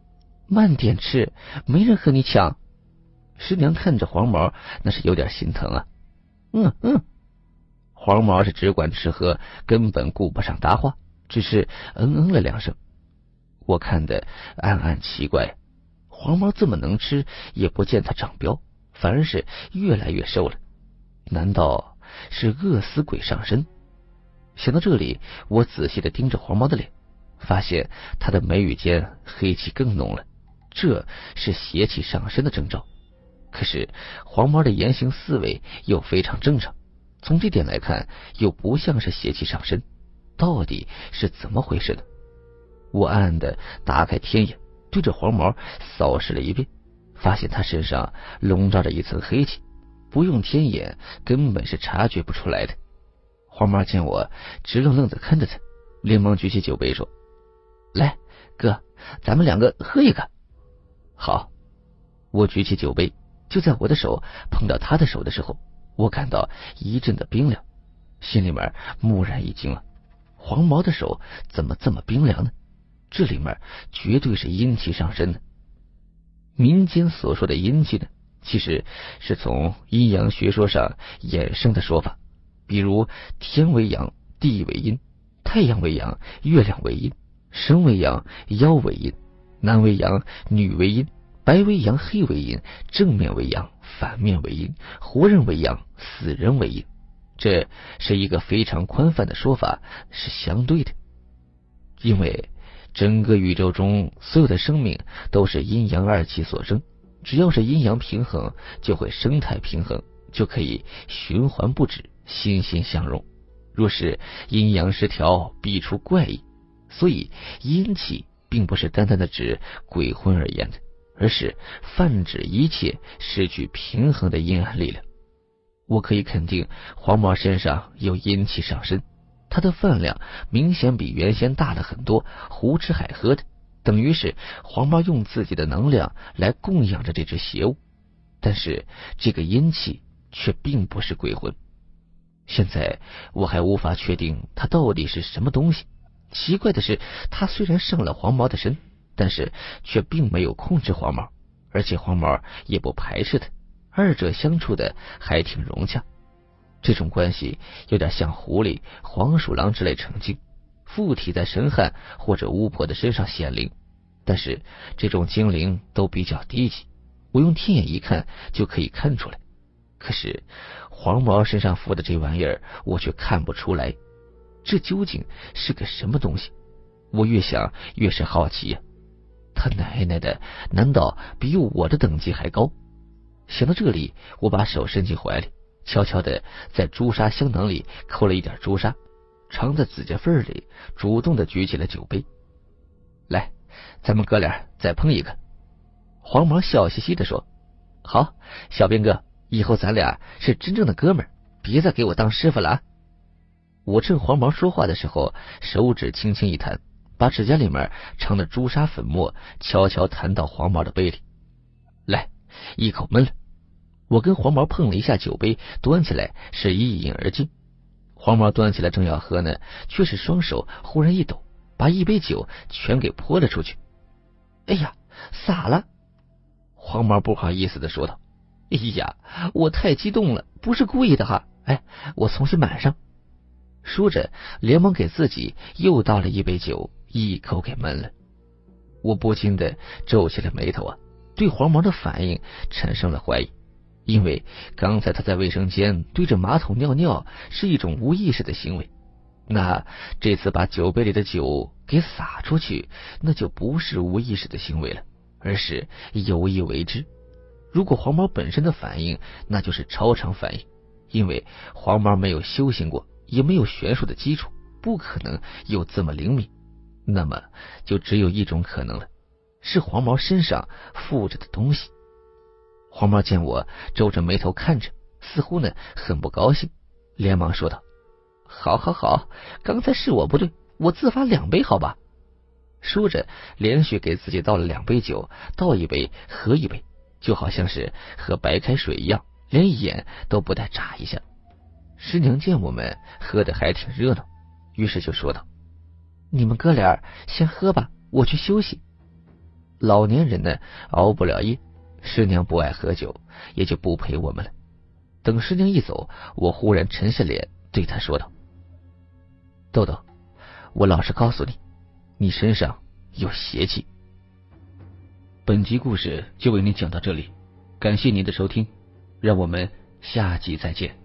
慢点吃，没人和你抢。师娘看着黄毛，那是有点心疼啊。嗯嗯。黄毛是只管吃喝，根本顾不上答话，只是嗯嗯了两声。我看得暗暗奇怪，黄毛这么能吃，也不见他长膘，反而是越来越瘦了。难道是饿死鬼上身？想到这里，我仔细的盯着黄毛的脸，发现他的眉宇间黑气更浓了，这是邪气上身的征兆。可是黄毛的言行思维又非常正常，从这点来看，又不像是邪气上身，到底是怎么回事呢？我暗暗的打开天眼，对着黄毛扫视了一遍，发现他身上笼罩着一层黑气，不用天眼根本是察觉不出来的。黄毛见我直愣愣的看着他，连忙举起酒杯说：“来，哥，咱们两个喝一个。”好。我举起酒杯，就在我的手碰到他的手的时候，我感到一阵的冰凉，心里面蓦然一惊了。黄毛的手怎么这么冰凉呢？这里面绝对是阴气上身的。民间所说的阴气呢，其实是从阴阳学说上衍生的说法，比如天为阳，地为阴，太阳为阳，月亮为阴，生为阳，妖为阴，男为阳，女为阴，白为阳，黑为阴，正面为阳，反面为阴，活人为阳，死人为阴。这是一个非常宽泛的说法，是相对的。因为整个宇宙中所有的生命都是阴阳二气所生，只要是阴阳平衡，就会生态平衡，就可以循环不止，欣欣相融。若是阴阳失调，必出怪异。所以阴气并不是单单的指鬼魂而言的，而是泛指一切失去平衡的阴暗力量。我可以肯定黄毛身上有阴气上身，他的饭量明显比原先大了很多，胡吃海喝的，等于是黄毛用自己的能量来供养着这只邪物。但是这个阴气却并不是鬼魂。现在我还无法确定它到底是什么东西。奇怪的是，它虽然上了黄毛的身，但是却并没有控制黄毛，而且黄毛也不排斥它，二者相处的还挺融洽。这种关系有点像狐狸、黄鼠狼之类成精，附体在神汉或者巫婆的身上显灵，但是这种精灵都比较低级，我用天眼一看就可以看出来。可是黄毛身上附的这玩意儿，我却看不出来，这究竟是个什么东西？我越想越是好奇呀、啊。他奶奶的，难道比我的等级还高？想到这里，我把手伸进怀里，悄悄的在朱砂香囊里抠了一点朱砂，藏在指甲缝里，主动的举起了酒杯。来，咱们哥俩再碰一个。黄毛笑嘻嘻的说：“好，小兵哥，以后咱俩是真正的哥们儿，别再给我当师傅了啊！”我趁黄毛说话的时候，手指轻轻一弹，把指甲里面藏的朱砂粉末悄悄弹到黄毛的杯里。来，一口闷了。我跟黄毛碰了一下酒杯，端起来是一饮而尽。黄毛端起来正要喝呢，却是双手忽然一抖，把一杯酒全给泼了出去。哎呀，洒了！黄毛不好意思的说道：“哎呀，我太激动了，不是故意的哈！哎，我重新满上。”说着，连忙给自己又倒了一杯酒，一口给闷了。我不禁的皱起了眉头啊，对黄毛的反应产生了怀疑。因为刚才他在卫生间对着马桶尿尿是一种无意识的行为，那这次把酒杯里的酒给洒出去，那就不是无意识的行为了，而是有意为之。如果黄毛本身的反应，那就是超常反应，因为黄毛没有修行过，也没有玄术的基础，不可能有这么灵敏。那么就只有一种可能了，是黄毛身上附着的东西。黄毛见我皱着眉头看着，似乎呢很不高兴，连忙说道：“好好好，刚才是我不对，我自罚两杯好吧？”说着连续给自己倒了两杯酒，倒一杯喝一杯，就好像是喝白开水一样，连眼都不带眨一下。师娘见我们喝得还挺热闹，于是就说道：“你们哥俩先喝吧，我去休息。” 老年人呢熬不了夜，师娘不爱喝酒，也就不陪我们了。等师娘一走，我忽然沉下脸对她说道：豆豆，我老实告诉你，你身上有邪气。本集故事就为您讲到这里，感谢您的收听，让我们下集再见。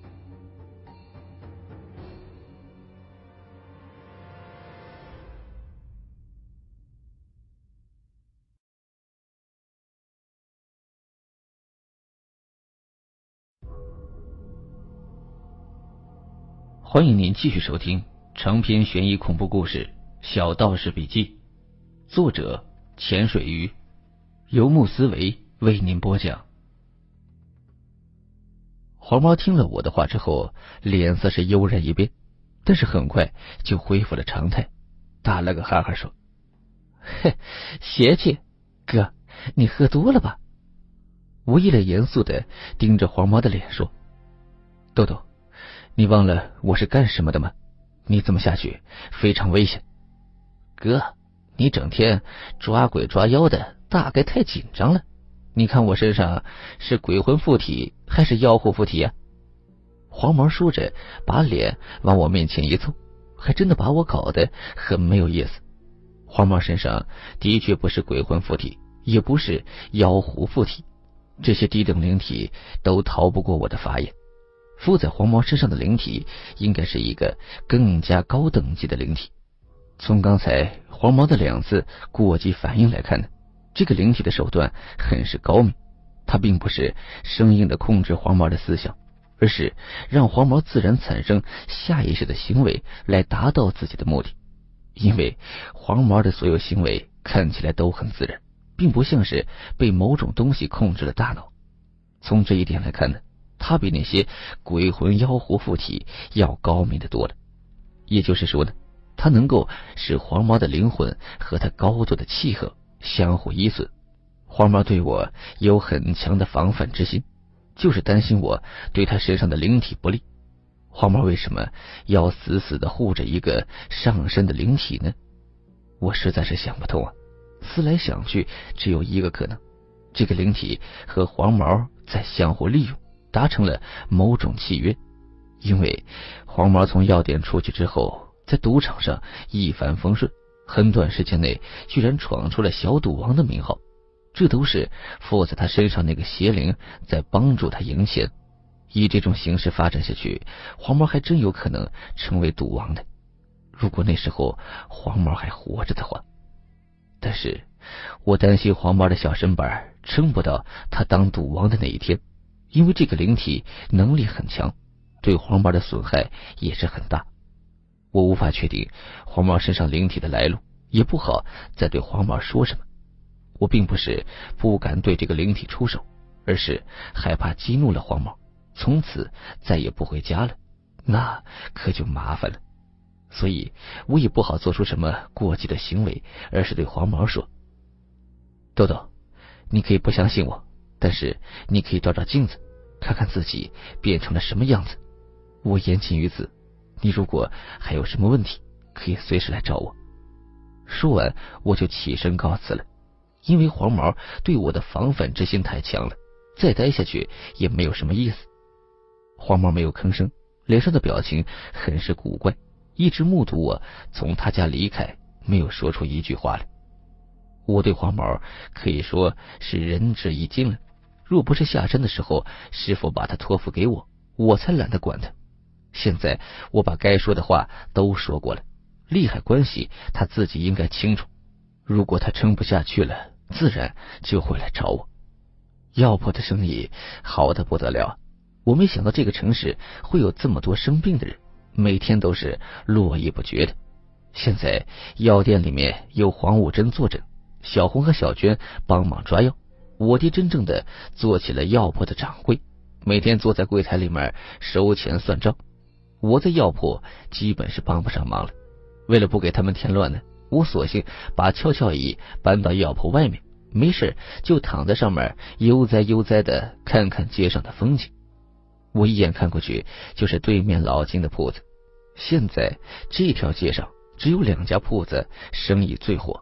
欢迎您继续收听长篇悬疑恐怖故事《小道士笔记》，作者潜水鱼，游牧思维为您播讲。黄毛听了我的话之后，脸色是悠然一变，但是很快就恢复了常态，打了个哈哈说：嘿，邪气，哥，你喝多了吧？我一脸严肃的盯着黄毛的脸说：豆豆，你忘了我是干什么的吗？你这么下去非常危险。哥，你整天抓鬼抓妖的，大概太紧张了。你看我身上是鬼魂附体还是妖狐附体啊？黄毛说着把脸往我面前一凑，还真的把我搞得很没有意思。黄毛身上的确不是鬼魂附体，也不是妖狐附体，这些低等灵体都逃不过我的法眼。附在黄毛身上的灵体应该是一个更加高等级的灵体。从刚才黄毛的两次过激反应来看呢，这个灵体的手段很是高明。他并不是生硬的控制黄毛的思想，而是让黄毛自然产生下意识的行为来达到自己的目的。因为黄毛的所有行为看起来都很自然，并不像是被某种东西控制了大脑。从这一点来看呢，他比那些鬼魂妖狐附体要高明的多了。也就是说呢，他能够使黄毛的灵魂和他高度的契合，相互依存。黄毛对我有很强的防范之心，就是担心我对他身上的灵体不利。黄毛为什么要死死的护着一个上身的灵体呢？我实在是想不通啊。思来想去，只有一个可能，这个灵体和黄毛在相互利用，达成了某种契约。因为黄毛从药店出去之后，在赌场上一帆风顺，很短时间内居然闯出了小赌王的名号，这都是附在他身上那个邪灵在帮助他赢钱。以这种形势发展下去，黄毛还真有可能成为赌王的。如果那时候黄毛还活着的话，但是我担心黄毛的小身板撑不到他当赌王的那一天，因为这个灵体能力很强，对黄毛的损害也是很大。我无法确定黄毛身上灵体的来路，也不好再对黄毛说什么。我并不是不敢对这个灵体出手，而是害怕激怒了黄毛，从此再也不回家了，那可就麻烦了。所以我也不好做出什么过激的行为，而是对黄毛说：豆豆，你可以不相信我，但是你可以照照镜子，看看自己变成了什么样子。我言尽于此，你如果还有什么问题，可以随时来找我。说完我就起身告辞了。因为黄毛对我的防范之心太强了，再待下去也没有什么意思。黄毛没有吭声，脸上的表情很是古怪，一直目睹我从他家离开，没有说出一句话来。我对黄毛可以说是仁至义尽了，若不是下山的时候师傅把他托付给我，我才懒得管他。现在我把该说的话都说过了，利害关系他自己应该清楚。如果他撑不下去了，自然就会来找我。药铺的生意好得不得了，我没想到这个城市会有这么多生病的人，每天都是络绎不绝的。现在药店里面有黄武珍坐诊，小红和小娟帮忙抓药，我爹真正的做起了药铺的掌柜，每天坐在柜台里面收钱算账。我在药铺基本是帮不上忙了，为了不给他们添乱呢，我索性把跷跷椅搬到药铺外面，没事就躺在上面悠哉悠哉的看看街上的风景。我一眼看过去就是对面老金的铺子，现在这条街上只有两家铺子生意最火，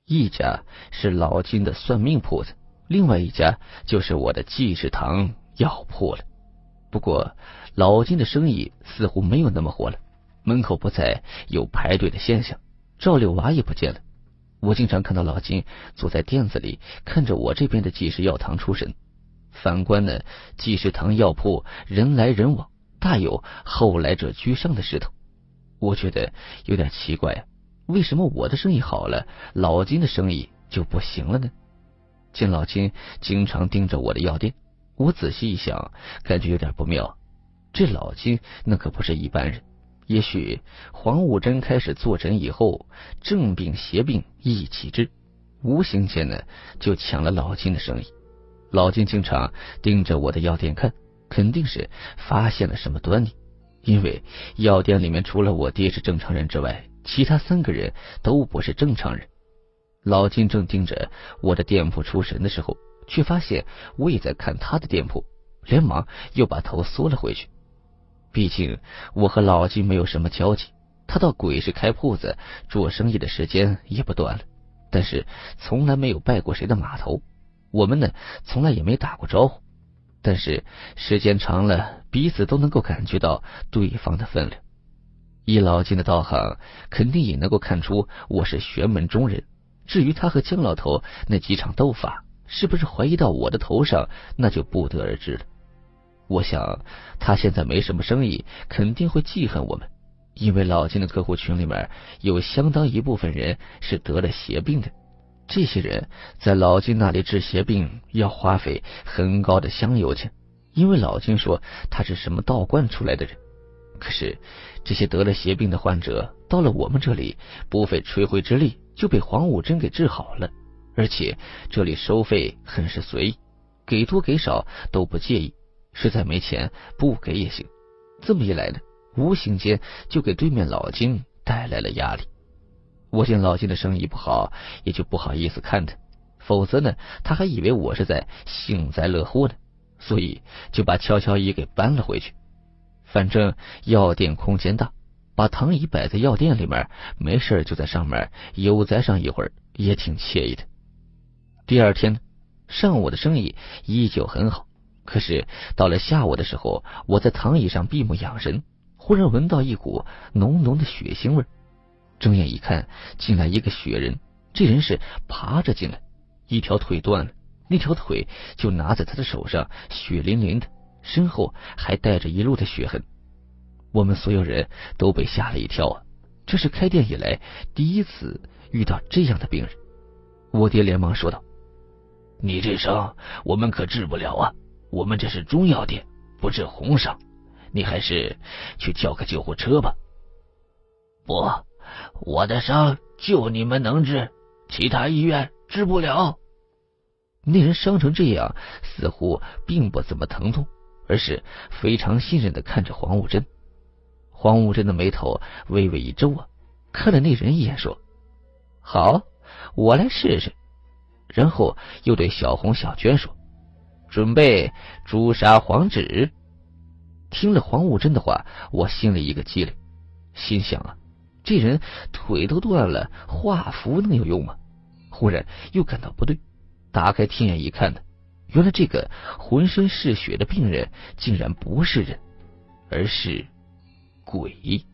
一家是老金的算命铺子，另外一家就是我的济世堂药铺了。不过老金的生意似乎没有那么火了，门口不再有排队的现象，赵六娃也不见了。我经常看到老金坐在店子里看着我这边的济世药堂出神。反观呢，济世堂药铺人来人往，大有后来者居上的势头。我觉得有点奇怪啊，为什么我的生意好了，老金的生意就不行了呢？见老金经常盯着我的药店，我仔细一想，感觉有点不妙。这老金那可不是一般人，也许黄武珍开始坐诊以后，正病邪病一起治，无形间呢就抢了老金的生意。老金经常盯着我的药店看，肯定是发现了什么端倪，因为药店里面除了我爹是正常人之外，其他三个人都不是正常人。老金正盯着我的店铺出神的时候，却发现我也在看他的店铺，连忙又把头缩了回去。毕竟我和老金没有什么交集，他到鬼市开铺子做生意的时间也不短了，但是从来没有拜过谁的码头，我们呢从来也没打过招呼。但是时间长了，彼此都能够感觉到对方的分量。以老金的道行，肯定也能够看出我是玄门中人。至于他和姜老头那几场斗法，是不是怀疑到我的头上，那就不得而知了。我想他现在没什么生意，肯定会记恨我们，因为老金的客户群里面有相当一部分人是得了邪病的。这些人在老金那里治邪病要花费很高的香油钱，因为老金说他是什么道观出来的人。可是这些得了邪病的患者到了我们这里，不费吹灰之力就被黄武珍给治好了，而且这里收费很是随意，给多给少都不介意，实在没钱不给也行。这么一来呢，无形间就给对面老金带来了压力。我见老金的生意不好，也就不好意思看他，否则呢他还以为我是在幸灾乐祸呢，所以就把悄悄椅给搬了回去。反正药店空间大，把躺椅摆在药店里面，没事就在上面悠哉上一会儿，也挺惬意的。第二天上午的生意依旧很好，可是到了下午的时候，我在躺椅上闭目养神，忽然闻到一股浓浓的血腥味。睁眼一看，进来一个血人，这人是爬着进来，一条腿断了，那条腿就拿在他的手上，血淋淋的，身后还带着一路的血痕。我们所有人都被吓了一跳啊！这是开店以来第一次遇到这样的病人。我爹连忙说道：“ 你这伤我们可治不了啊，我们这是中药店，不治红伤，你还是去叫个救护车吧。”“不，我的伤就你们能治，其他医院治不了。” 那人伤成这样，似乎并不怎么疼痛，而是非常信任地看着黄武珍。黄武珍的眉头微微一皱啊，看了那人一眼说：“好，我来试试。”然后又对小红小娟说：“准备朱砂黄纸。”听了黄武珍的话，我心里一个激灵，心想啊，这人腿都断了，画符能有用吗？忽然又感到不对，打开天眼一看呢，原来这个浑身是血的病人竟然不是人，而是鬼。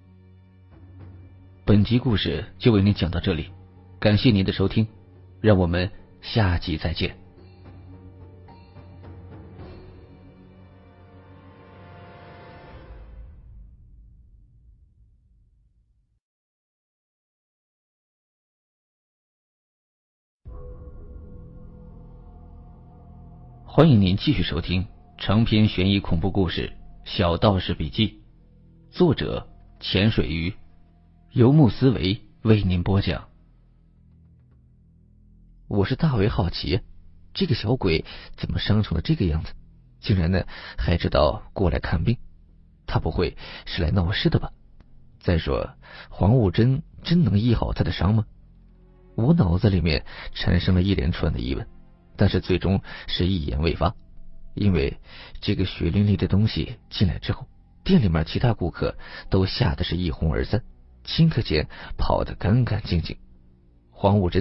本集故事就为您讲到这里，感谢您的收听，让我们下集再见。欢迎您继续收听长篇悬疑恐怖故事《小道士笔记》，作者潜水鱼，游牧思维为您播讲。我是大为好奇，这个小鬼怎么伤成了这个样子，竟然呢还知道过来看病，他不会是来闹事的吧？再说黄武珍真能医好他的伤吗？我脑子里面产生了一连串的疑问，但是最终是一言未发，因为这个血淋淋的东西进来之后，店里面其他顾客都吓得是一哄而散，顷刻间跑得干干净净。黄武珍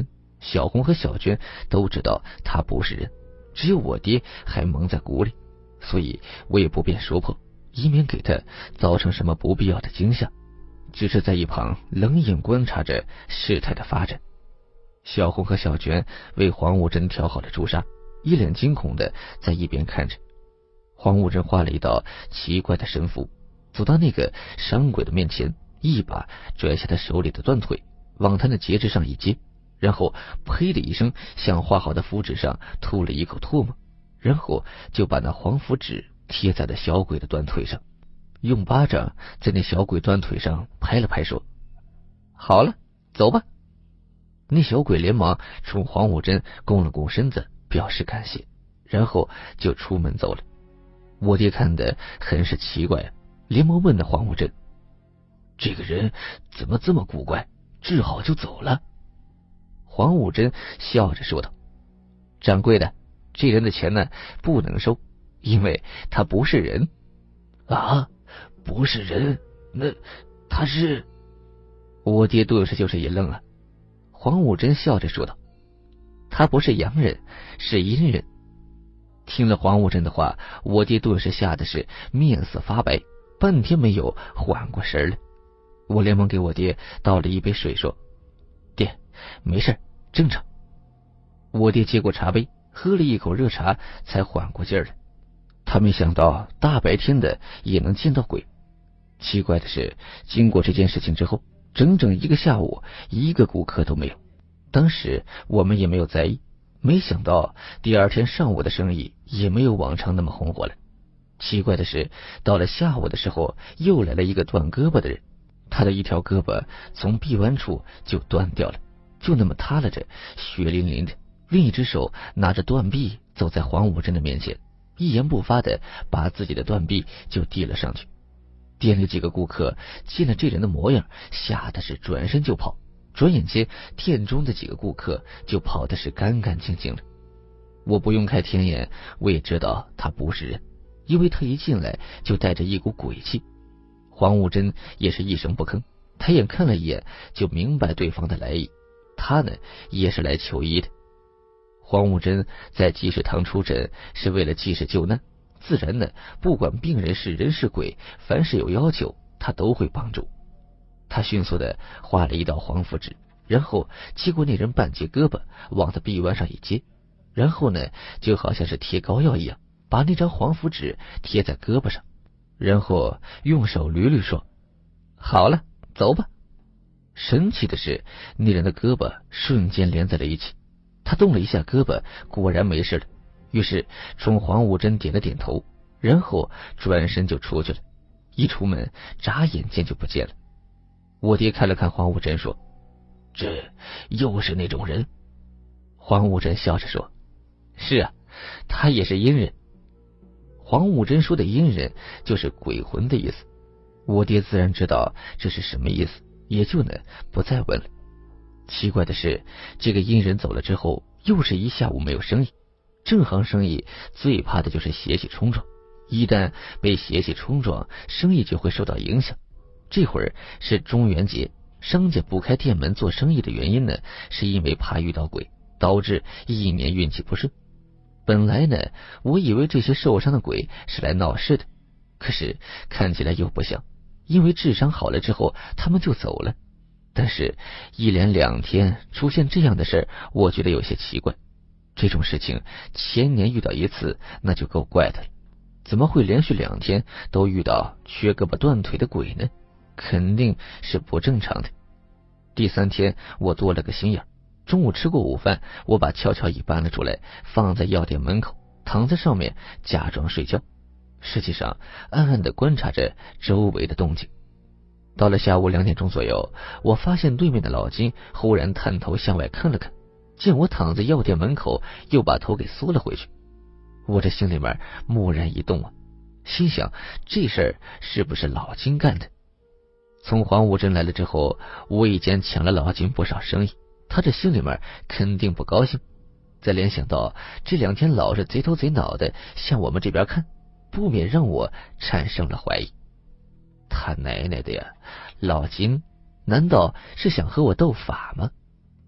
小红和小娟都知道他不是人，只有我爹还蒙在鼓里，所以我也不便说破，以免给他造成什么不必要的惊吓，只是在一旁冷眼观察着事态的发展。小红和小娟为黄武珍调好了朱砂，一脸惊恐的在一边看着。黄武珍画了一道奇怪的神符，走到那个伤鬼的面前，一把拽下他手里的断腿，往他那节肢上一接，然后呸的一声向画好的符纸上吐了一口唾沫，然后就把那黄符纸贴在了小鬼的断腿上，用巴掌在那小鬼断腿上拍了拍，说：好了，走吧。那小鬼连忙冲黄武珍躬了躬身子表示感谢，然后就出门走了。我爹看得很是奇怪啊，连忙问那黄武珍： 这个人怎么这么古怪，治好就走了？ 黄武珍笑着说道：掌柜的，这人的钱呢不能收，因为他不是人。 啊，不是人？那他是…… 我爹顿时就是一愣啊。黄武珍笑着说道：他不是洋人，是阴人。听了黄武珍的话，我爹顿时吓得是面色发白，半天没有缓过神来。我连忙给我爹倒了一杯水，说：爹，没事，正常。我爹接过茶杯，喝了一口热茶，才缓过劲儿来。他没想到大白天的也能见到鬼。奇怪的是，经过这件事情之后，整整一个下午，一个顾客都没有。当时我们也没有在意，没想到第二天上午的生意也没有往常那么红火了。奇怪的是，到了下午的时候，又来了一个断胳膊的人，他的一条胳膊从臂弯处就断掉了，就那么塌了着，血淋淋的，另一只手拿着断臂走在黄武珍的面前，一言不发的把自己的断臂就递了上去。店里几个顾客见了这人的模样，吓得是转身就跑，转眼间店中的几个顾客就跑的是干干净净了。我不用开天眼，我也知道他不是人，因为他一进来就带着一股鬼气。黄武珍也是一声不吭，抬眼看了一眼就明白对方的来意，他呢也是来求医的。黄武珍在济世堂出诊是为了济世救难，自然呢，不管病人是人是鬼，凡是有要求，他都会帮助。他迅速的画了一道黄符纸，然后接过那人半截胳膊，往他臂弯上一接，然后呢，就好像是贴膏药一样，把那张黄符纸贴在胳膊上，然后用手捋捋说：好了，走吧。神奇的是，那人的胳膊瞬间连在了一起，他动了一下胳膊，果然没事了。于是冲黄武珍点了点头，然后转身就出去了。一出门，眨眼间就不见了。我爹看了看黄武珍，说： 这又是那种人？ 黄武珍笑着说：是啊，他也是阴人。黄武珍说的阴人就是鬼魂的意思。我爹自然知道这是什么意思，也就呢不再问了。奇怪的是，这个阴人走了之后，又是一下午没有生意。正行生意最怕的就是邪气冲撞，一旦被邪气冲撞，生意就会受到影响。这会儿是中元节，商家不开店门做生意的原因呢，是因为怕遇到鬼，导致一年运气不顺。本来呢，我以为这些受伤的鬼是来闹事的，可是看起来又不像，因为治伤好了之后，他们就走了。但是，一连两天出现这样的事，我觉得有些奇怪。这种事情千年遇到一次，那就够怪的了。怎么会连续两天都遇到缺胳膊断腿的鬼呢？肯定是不正常的。第三天，我多了个心眼。中午吃过午饭，我把跷跷椅搬了出来，放在药店门口，躺在上面假装睡觉，实际上暗暗的观察着周围的动静。到了下午两点钟左右，我发现对面的老金忽然探头向外看了看，见我躺在药店门口，又把头给缩了回去。我这心里面蓦然一动啊，心想这事儿是不是老金干的？从黄武珍来了之后，无意间抢了老金不少生意，他这心里面肯定不高兴。再联想到这两天老是贼头贼脑的向我们这边看，不免让我产生了怀疑。他奶奶的呀，老金难道是想和我斗法吗？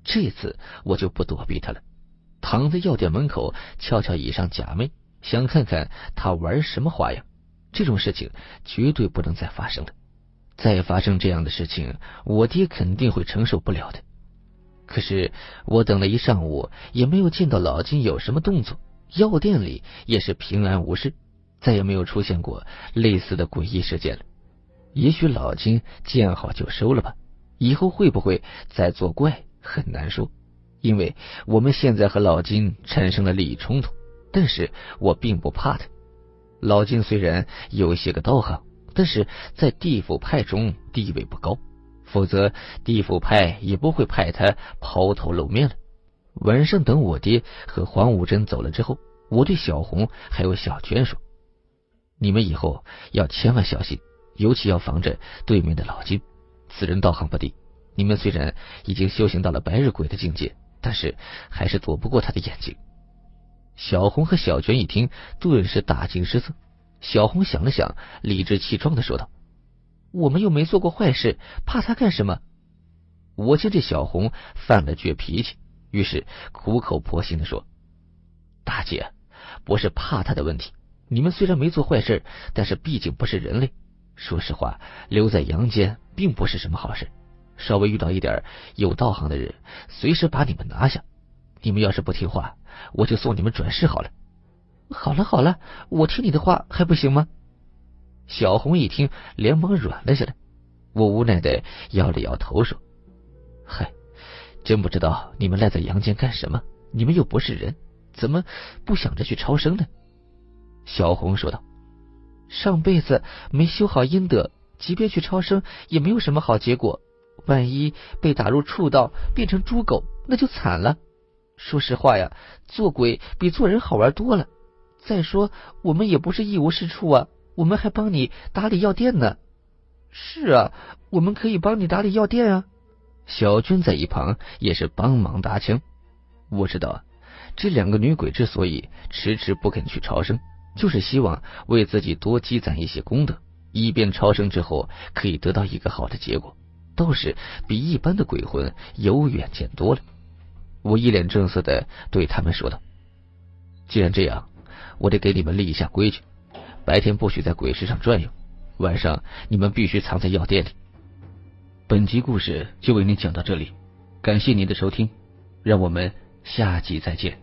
这次我就不躲避他了，躺在药店门口悄悄倚上假寐，想看看他玩什么花样。这种事情绝对不能再发生了，再发生这样的事情，我爹肯定会承受不了的。可是我等了一上午，也没有见到老金有什么动作，药店里也是平安无事，再也没有出现过类似的诡异事件了。也许老金见好就收了吧，以后会不会再作怪很难说，因为我们现在和老金产生了利益冲突，但是我并不怕他。老金虽然有些个道行，但是在地府派中地位不高，否则地府派也不会派他抛头露面了。晚上等我爹和黄武珍走了之后，我对小红还有小娟说，你们以后要千万小心，尤其要防着对面的老金，此人道行不低，你们虽然已经修行到了白日鬼的境界，但是还是躲不过他的眼睛。小红和小娟一听，顿时大惊失色。小红想了想，理直气壮的说道，我们又没做过坏事，怕他干什么？我见这小红犯了倔脾气，于是苦口婆心的说，大姐，不是怕他的问题，你们虽然没做坏事，但是毕竟不是人类，说实话，留在阳间并不是什么好事，稍微遇到一点有道行的人，随时把你们拿下，你们要是不听话，我就送你们转世好了。好了好了，我听你的话还不行吗？小红一听，连忙软了下来。我无奈的摇了摇头说，嗨，真不知道你们赖在阳间干什么，你们又不是人，怎么不想着去超生呢？小红说道，上辈子没修好阴德，即便去超生也没有什么好结果，万一被打入畜道变成猪狗，那就惨了。说实话呀，做鬼比做人好玩多了。再说我们也不是一无是处啊，我们还帮你打理药店呢。是啊，我们可以帮你打理药店啊。小娟在一旁也是帮忙搭腔。我知道这两个女鬼之所以迟迟不肯去超生，就是希望为自己多积攒一些功德，以便超生之后可以得到一个好的结果，倒是比一般的鬼魂有远见多了。我一脸正色的对他们说道，既然这样，我得给你们立一下规矩，白天不许在鬼市上转悠，晚上你们必须藏在药店里。本集故事就为您讲到这里，感谢您的收听，让我们下集再见。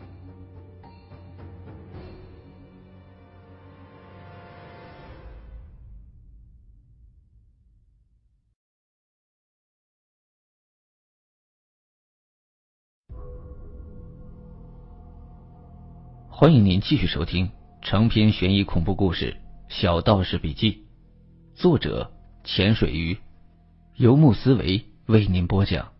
欢迎您继续收听长篇悬疑恐怖故事《小道士笔记》，作者潜水鱼，游牧思维为您播讲。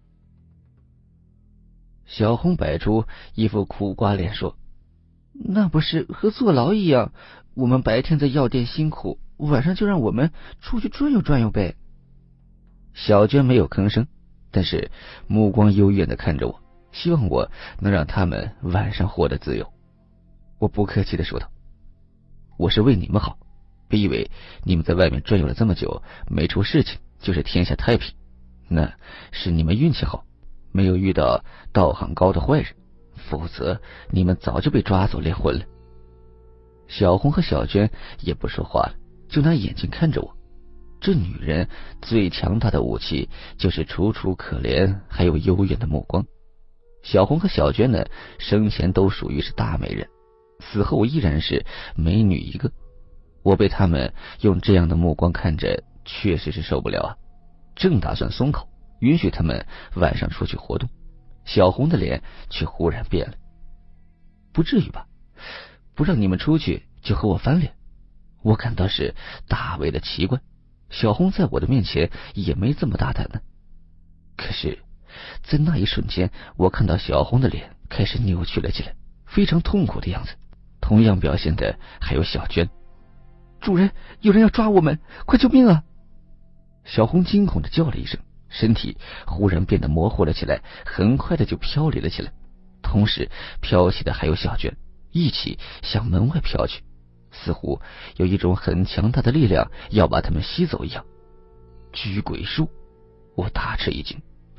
小红摆出一副苦瓜脸说，那不是和坐牢一样，我们白天在药店辛苦，晚上就让我们出去转悠转悠呗。小娟没有吭声，但是目光幽怨的看着我，希望我能让他们晚上获得自由。我不客气的说道，我是为你们好，别以为你们在外面转悠了这么久没出事情就是天下太平，那是你们运气好，没有遇到道行高的坏人，否则你们早就被抓走炼魂了。小红和小娟也不说话了，就拿眼睛看着我。这女人最强大的武器就是楚楚可怜还有幽怨的目光。小红和小娟呢，生前都属于是大美人，死后依然是美女一个。我被他们用这样的目光看着，确实是受不了啊！正打算松口，允许他们晚上出去活动，小红的脸却忽然变了。不至于吧？不让你们出去就和我翻脸？我感到是大为的奇怪。小红在我的面前也没这么大胆呢。可是在那一瞬间，我看到小红的脸开始扭曲了起来，非常痛苦的样子。同样表现的还有小娟。主人，有人要抓我们，快救命啊！小红惊恐的叫了一声，身体忽然变得模糊了起来，很快的就飘离了起来。同时飘起的还有小娟，一起向门外飘去，似乎有一种很强大的力量要把他们吸走一样。驱鬼术！我大吃一惊，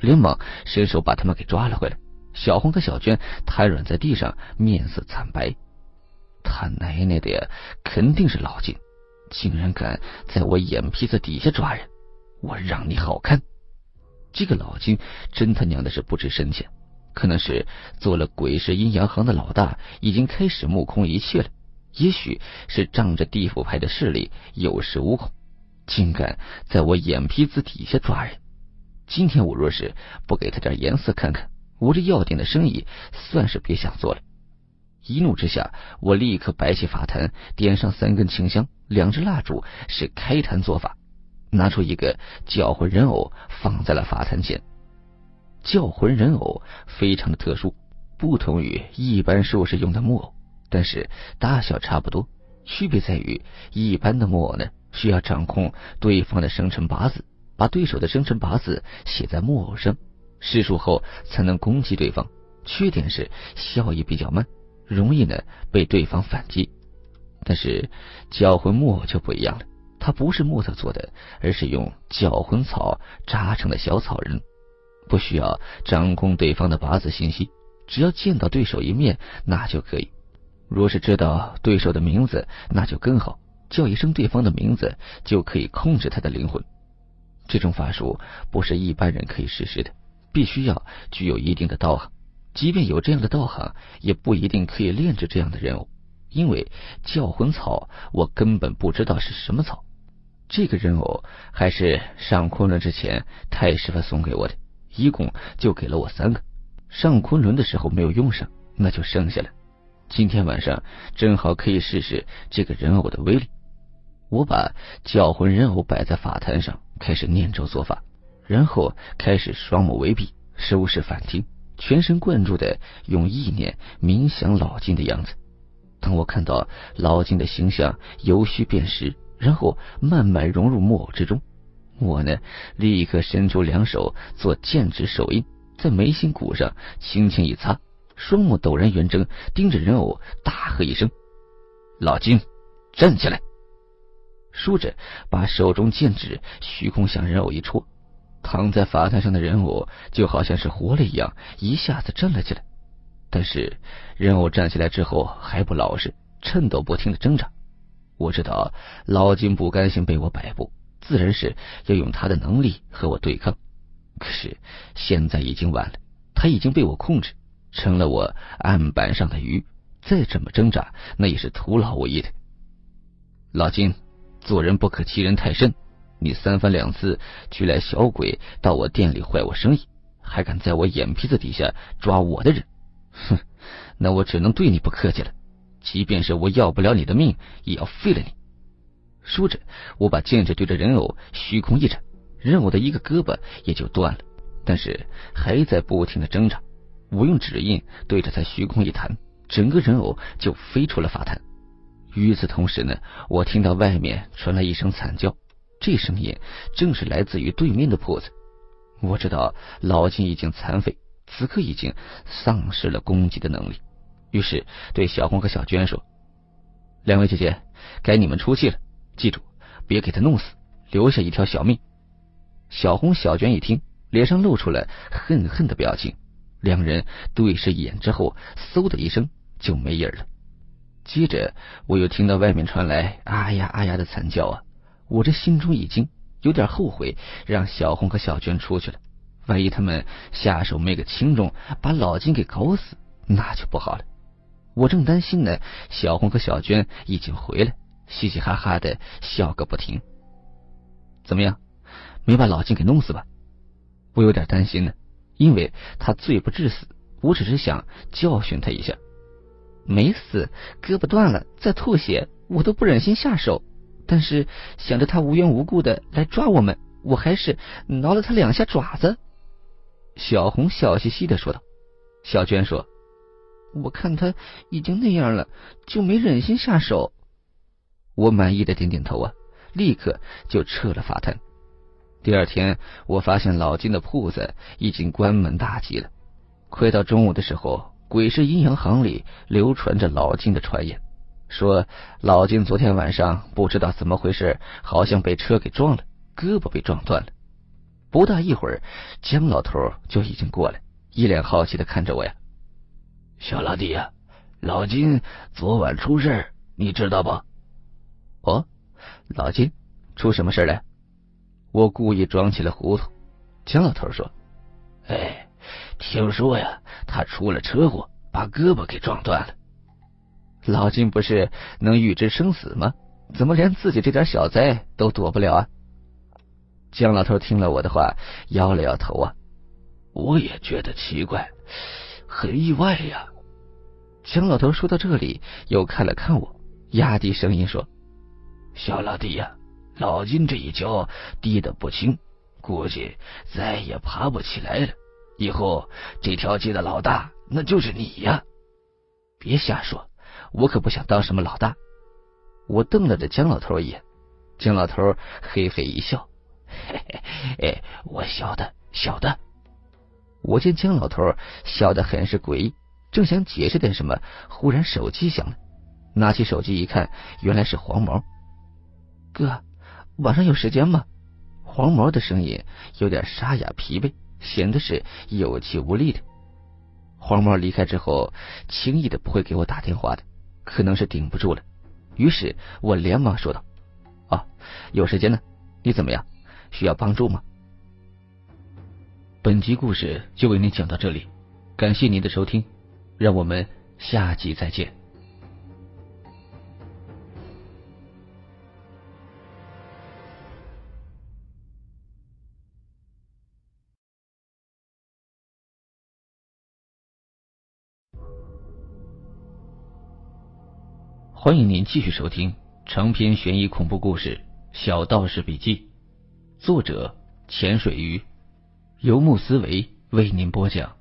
连忙伸手把他们给抓了回来。小红和小娟瘫软在地上，面色惨白。他奶奶的呀，肯定是老金，竟然敢在我眼皮子底下抓人，我让你好看！这个老金真他娘的是不知深浅，可能是做了鬼市阴阳行的老大，已经开始目空一切了，也许是仗着地府派的势力有恃无恐，竟敢在我眼皮子底下抓人。今天我若是不给他点颜色看看，我这药店的生意算是别想做了。一怒之下，我立刻摆起法坛，点上三根清香，两支蜡烛，是开坛做法，拿出一个叫魂人偶放在了法坛前。叫魂人偶非常的特殊，不同于一般术士用的木偶，但是大小差不多，区别在于一般的木偶呢，需要掌控对方的生辰八字，把对手的生辰八字写在木偶上，施术后才能攻击对方，缺点是效益比较慢，容易呢被对方反击。但是叫魂木偶就不一样了，它不是木头做的，而是用叫魂草扎成的小草人，不需要掌控对方的八字信息，只要见到对手一面那就可以。若是知道对手的名字那就更好，叫一声对方的名字就可以控制他的灵魂。这种法术不是一般人可以实施的，必须要具有一定的道行，即便有这样的道行，也不一定可以炼制这样的人偶，因为叫魂草我根本不知道是什么草。这个人偶还是上昆仑之前太师傅送给我的，一共就给了我三个，上昆仑的时候没有用上，那就剩下了。今天晚上正好可以试试这个人偶的威力。我把叫魂人偶摆在法坛上，开始念咒做法，然后开始双目微闭，收视反听，全神贯注的用意念冥想老金的样子。当我看到老金的形象由虚变实，然后慢慢融入木偶之中，我呢立刻伸出两手做剑指手印，在眉心骨上轻轻一擦，双目陡然圆睁，盯着人偶大喝一声：老金，站起来！说着把手中剑指虚空向人偶一戳，躺在法坛上的人偶就好像是活了一样，一下子站了起来。但是人偶站起来之后还不老实，颤抖不停的挣扎。我知道老金不甘心被我摆布，自然是要用他的能力和我对抗。可是现在已经晚了，他已经被我控制，成了我案板上的鱼，再这么挣扎那也是徒劳无益的。老金，做人不可欺人太甚，你三番两次拘来小鬼到我店里坏我生意，还敢在我眼皮子底下抓我的人，哼，那我只能对你不客气了，即便是我要不了你的命，也要废了你。说着我把剑指对着人偶虚空一斩，人偶的一个胳膊也就断了，但是还在不停的挣扎。我用指印对着他虚空一弹，整个人偶就飞出了法坛。与此同时呢，我听到外面传来一声惨叫，这声音正是来自于对面的铺子。我知道老金已经残废，此刻已经丧失了攻击的能力，于是对小红和小娟说：两位姐姐，该你们出气了，记住别给他弄死，留下一条小命。小红小娟一听，脸上露出了恨恨的表情，两人对视一眼之后，嗖的一声就没影了。接着我又听到外面传来啊呀啊呀的惨叫啊，我这心中一惊，有点后悔让小红和小娟出去了，万一他们下手没个轻重，把老金给搞死，那就不好了。我正担心呢，小红和小娟已经回来，嘻嘻哈哈的笑个不停。怎么样，没把老金给弄死吧？我有点担心呢，因为他罪不至死，我只是想教训他一下。没死，胳膊断了再吐血，我都不忍心下手，但是想着他无缘无故的来抓我们，我还是挠了他两下爪子。小红笑嘻嘻的说道。小娟说：我看他已经那样了，就没忍心下手。我满意的点点头啊，立刻就撤了法坛。第二天我发现老金的铺子已经关门大吉了。快到中午的时候，鬼市阴阳行里流传着老金的传言，说老金昨天晚上不知道怎么回事，好像被车给撞了，胳膊被撞断了。 不大一会儿，姜老头就已经过来，一脸好奇的看着我呀。 小老弟呀、啊，老金昨晚出事，你知道不？ 哦，老金出什么事了？我故意装起了糊涂。姜老头说：“ 哎，听说呀，他出了车祸，把胳膊给撞断了。” 老金不是能预知生死吗？怎么连自己这点小灾都躲不了啊？姜老头听了我的话，摇了摇头啊。 我也觉得奇怪，很意外呀。 姜老头说到这里，又看了看我，压低声音说：“ 小老弟呀，老金这一跤低得不轻，估计再也爬不起来了。以后这条街的老大那就是你呀！” 别瞎说，我可不想当什么老大。我瞪了着姜老头一眼，姜老头嘿嘿一笑：“ 嘿嘿，哎，我晓得，晓得。” 我见姜老头笑得很是诡异，正想解释点什么，忽然手机响了，拿起手机一看，原来是黄毛。哥，晚上有时间吗？黄毛的声音有点沙哑疲惫，显得是有气无力的。黄毛离开之后，轻易的不会给我打电话的，可能是顶不住了。于是我连忙说道：“啊，有时间呢，你怎么样？需要帮助吗？”本集故事就为您讲到这里，感谢您的收听，让我们下集再见。欢迎您继续收听长篇悬疑恐怖故事《小道士笔记》，作者潜水鱼，游牧思维为您播讲。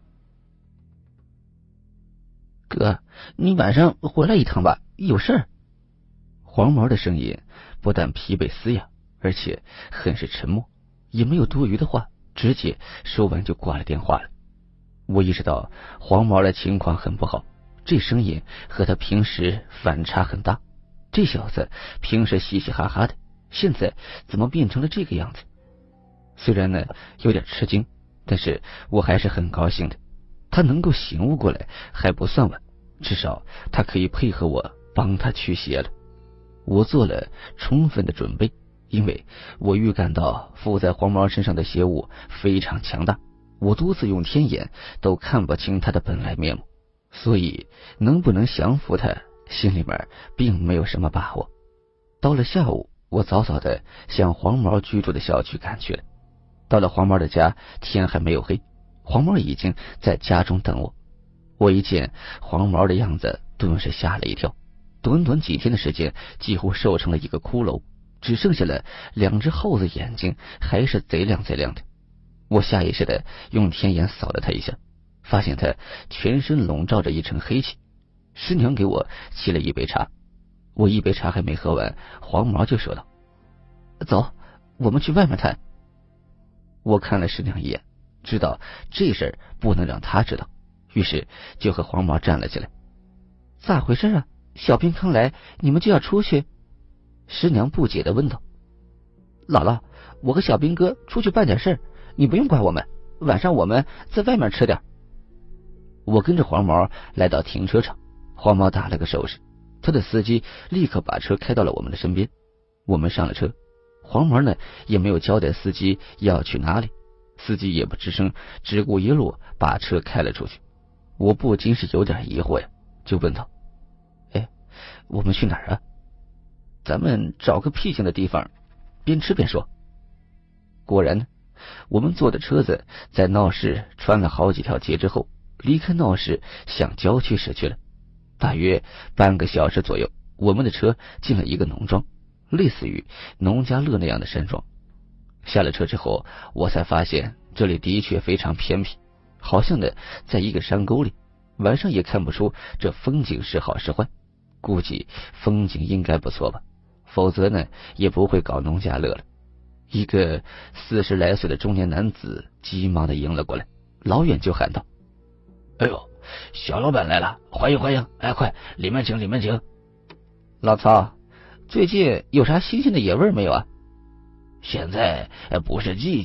哥，你晚上回来一趟吧，有事儿。黄毛的声音不但疲惫嘶哑，而且很是沉默，也没有多余的话，直接说完就挂了电话了。我意识到黄毛的情况很不好，这声音和他平时反差很大。这小子平时嘻嘻哈哈的，现在怎么变成了这个样子？虽然呢有点吃惊，但是我还是很高兴的。他能够醒悟过来还不算晚，至少他可以配合我帮他驱邪了。我做了充分的准备，因为我预感到附在黄毛身上的邪物非常强大，我多次用天眼都看不清他的本来面目，所以能不能降服他，心里面并没有什么把握。到了下午，我早早的向黄毛居住的小区赶去了。到了黄毛的家，天还没有黑，黄毛已经在家中等我。我一见黄毛的样子，顿时吓了一跳。短短几天的时间，几乎瘦成了一个骷髅，只剩下了两只耗子眼睛，还是贼亮贼亮的。我下意识的用天眼扫了他一下，发现他全身笼罩着一层黑气。师娘给我沏了一杯茶，我一杯茶还没喝完，黄毛就说道：“走，我们去外面谈。”我看了师娘一眼，知道这事儿不能让他知道，于是就和黄毛站了起来。咋回事啊？小兵刚来，你们就要出去？师娘不解的问道。姥姥，我和小兵哥出去办点事，你不用管我们，晚上我们在外面吃点。我跟着黄毛来到停车场，黄毛打了个手势，他的司机立刻把车开到了我们的身边。我们上了车，黄毛呢也没有交代司机要去哪里，司机也不吱声，只顾一路把车开了出去。我不禁是有点疑惑呀，就问道：“哎，我们去哪儿啊？”“咱们找个僻静的地方，边吃边说。”果然呢，我们坐的车子在闹市穿了好几条街之后，离开闹市向郊区驶去了。大约半个小时左右，我们的车进了一个农庄，类似于农家乐那样的山庄。下了车之后，我才发现这里的确非常偏僻，好像呢在一个山沟里，晚上也看不出这风景是好是坏。估计风景应该不错吧，否则呢也不会搞农家乐了。一个四十来岁的中年男子急忙的迎了过来，老远就喊道：“ 哎呦，小老板来了，欢迎欢迎！哎，快里面请，里面请！”“ 老曹，最近有啥新鲜的野味没有啊？”“ 现在不是季节，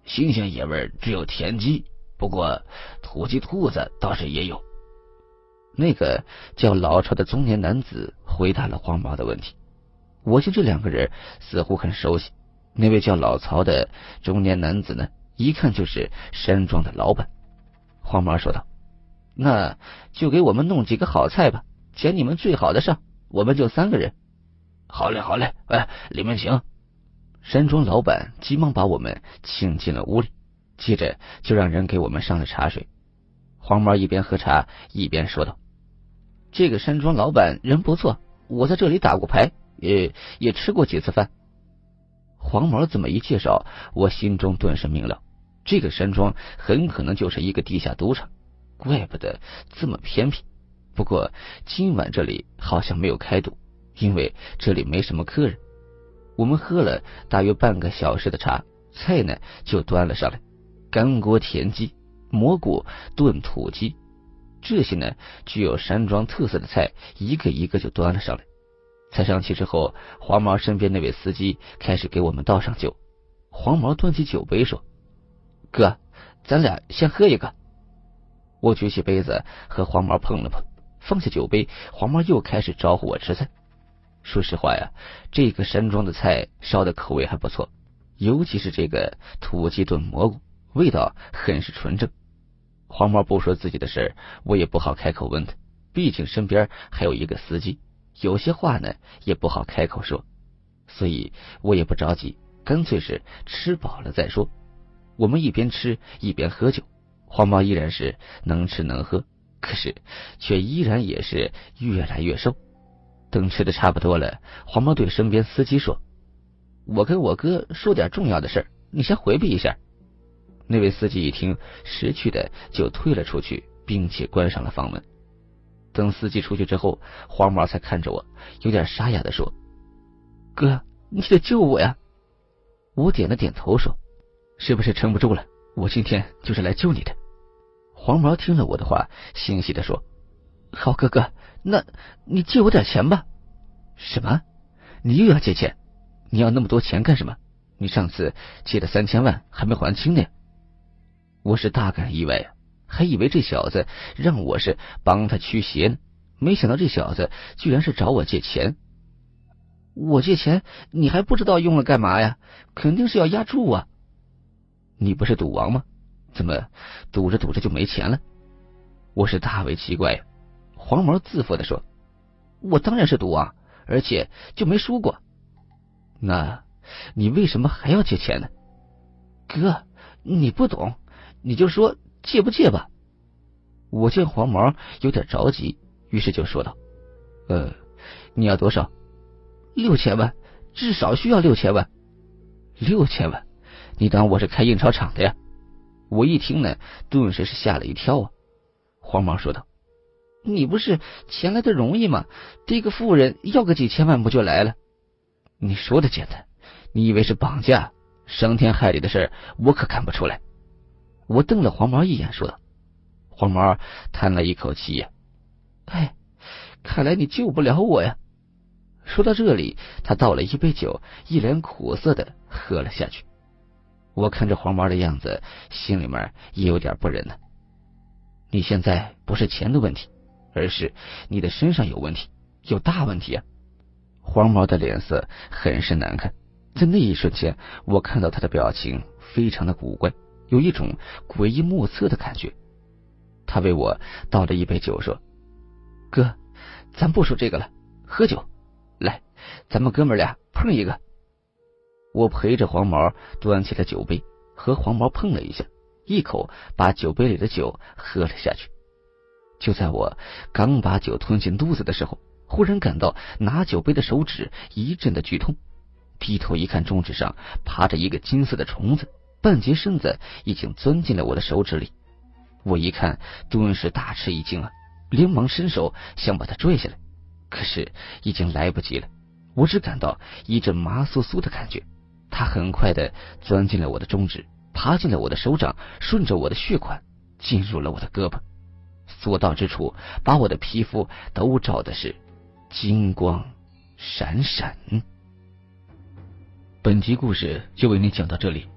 新鲜野味只有田鸡，不过土鸡兔子倒是也有。 那个叫老超的中年男子回答了黄毛的问题。我见这两个人似乎很熟悉，那位叫老曹的中年男子呢，一看就是山庄的老板。黄毛说道：那就给我们弄几个好菜吧，捡你们最好的上，我们就三个人。 好嘞好嘞，哎，里面请。 山庄老板急忙把我们请进了屋里，接着就让人给我们上了茶水。黄毛一边喝茶一边说道：这个山庄老板人不错，我在这里打过牌，也也吃过几次饭。黄毛这么一介绍，我心中顿时明了，这个山庄很可能就是一个地下赌场，怪不得这么偏僻。不过今晚这里好像没有开赌，因为这里没什么客人。我们喝了大约半个小时的茶，菜呢就端了上来，干锅田鸡、蘑菇炖土鸡，这些呢具有山庄特色的菜一个一个就端了上来。菜上齐之后，黄毛身边那位司机开始给我们倒上酒。黄毛端起酒杯说：哥，咱俩先喝一个。我举起杯子和黄毛碰了碰，放下酒杯，黄毛又开始招呼我吃菜。说实话呀，这个山庄的菜烧的口味还不错，尤其是这个土鸡炖蘑菇，味道很是纯正。黄毛不说自己的事，我也不好开口问他，毕竟身边还有一个司机，有些话呢也不好开口说，所以我也不着急，干脆是吃饱了再说。我们一边吃一边喝酒，黄毛依然是能吃能喝，可是却依然也是越来越瘦。等吃的差不多了，黄毛对身边司机说：我跟我哥说点重要的事，你先回避一下。那位司机一听，识趣的就退了出去，并且关上了房门。等司机出去之后，黄毛才看着我，有点沙哑的说：哥，你得救我呀。我点了点头说：是不是撑不住了？我今天就是来救你的。黄毛听了我的话，欣喜的说：好哥哥，那你借我点钱吧。什么？你又要借钱？你要那么多钱干什么？你上次借了三千万还没还清呢。我是大感意外啊，还以为这小子让我是帮他驱邪呢，没想到这小子居然是找我借钱。我借钱你还不知道用了干嘛呀？肯定是要押注啊。你不是赌王吗？怎么赌着赌着就没钱了？我是大为奇怪呀。黄毛自负的说：我当然是赌王，而且就没输过。那你为什么还要借钱呢？哥，你不懂，你就说借不借吧。我见黄毛有点着急，于是就说道：呃，你要多少？六千万，至少需要六千万。六千万？你当我是开印钞厂的呀？我一听呢，顿时是吓了一跳啊。黄毛说道：你不是钱来的容易吗？这个富人要个几千万不就来了？你说的简单，你以为是绑架？伤天害理的事我可看不出来。我瞪了黄毛一眼说道。黄毛叹了一口气呀：哎，看来你救不了我呀。说到这里，他倒了一杯酒，一脸苦涩的喝了下去。我看着黄毛的样子，心里面也有点不忍呢。你现在不是钱的问题，而是你的身上有问题，有大问题啊。黄毛的脸色很是难看，在那一瞬间，我看到他的表情非常的古怪，有一种诡异莫测的感觉。他为我倒了一杯酒说：哥，咱不说这个了，喝酒，来，咱们哥们俩碰一个。我陪着黄毛端起了酒杯，和黄毛碰了一下，一口把酒杯里的酒喝了下去。就在我刚把酒吞进肚子的时候，忽然感到拿酒杯的手指一阵的剧痛，低头一看，中指上爬着一个金色的虫子，半截身子已经钻进了我的手指里。我一看，顿时大吃一惊啊，连忙伸手想把它拽下来，可是已经来不及了。我只感到一阵麻酥酥的感觉，它很快的钻进了我的中指，爬进了我的手掌，顺着我的血管进入了我的胳膊，所到之处把我的皮肤都照的是金光闪闪。本集故事就为你讲到这里，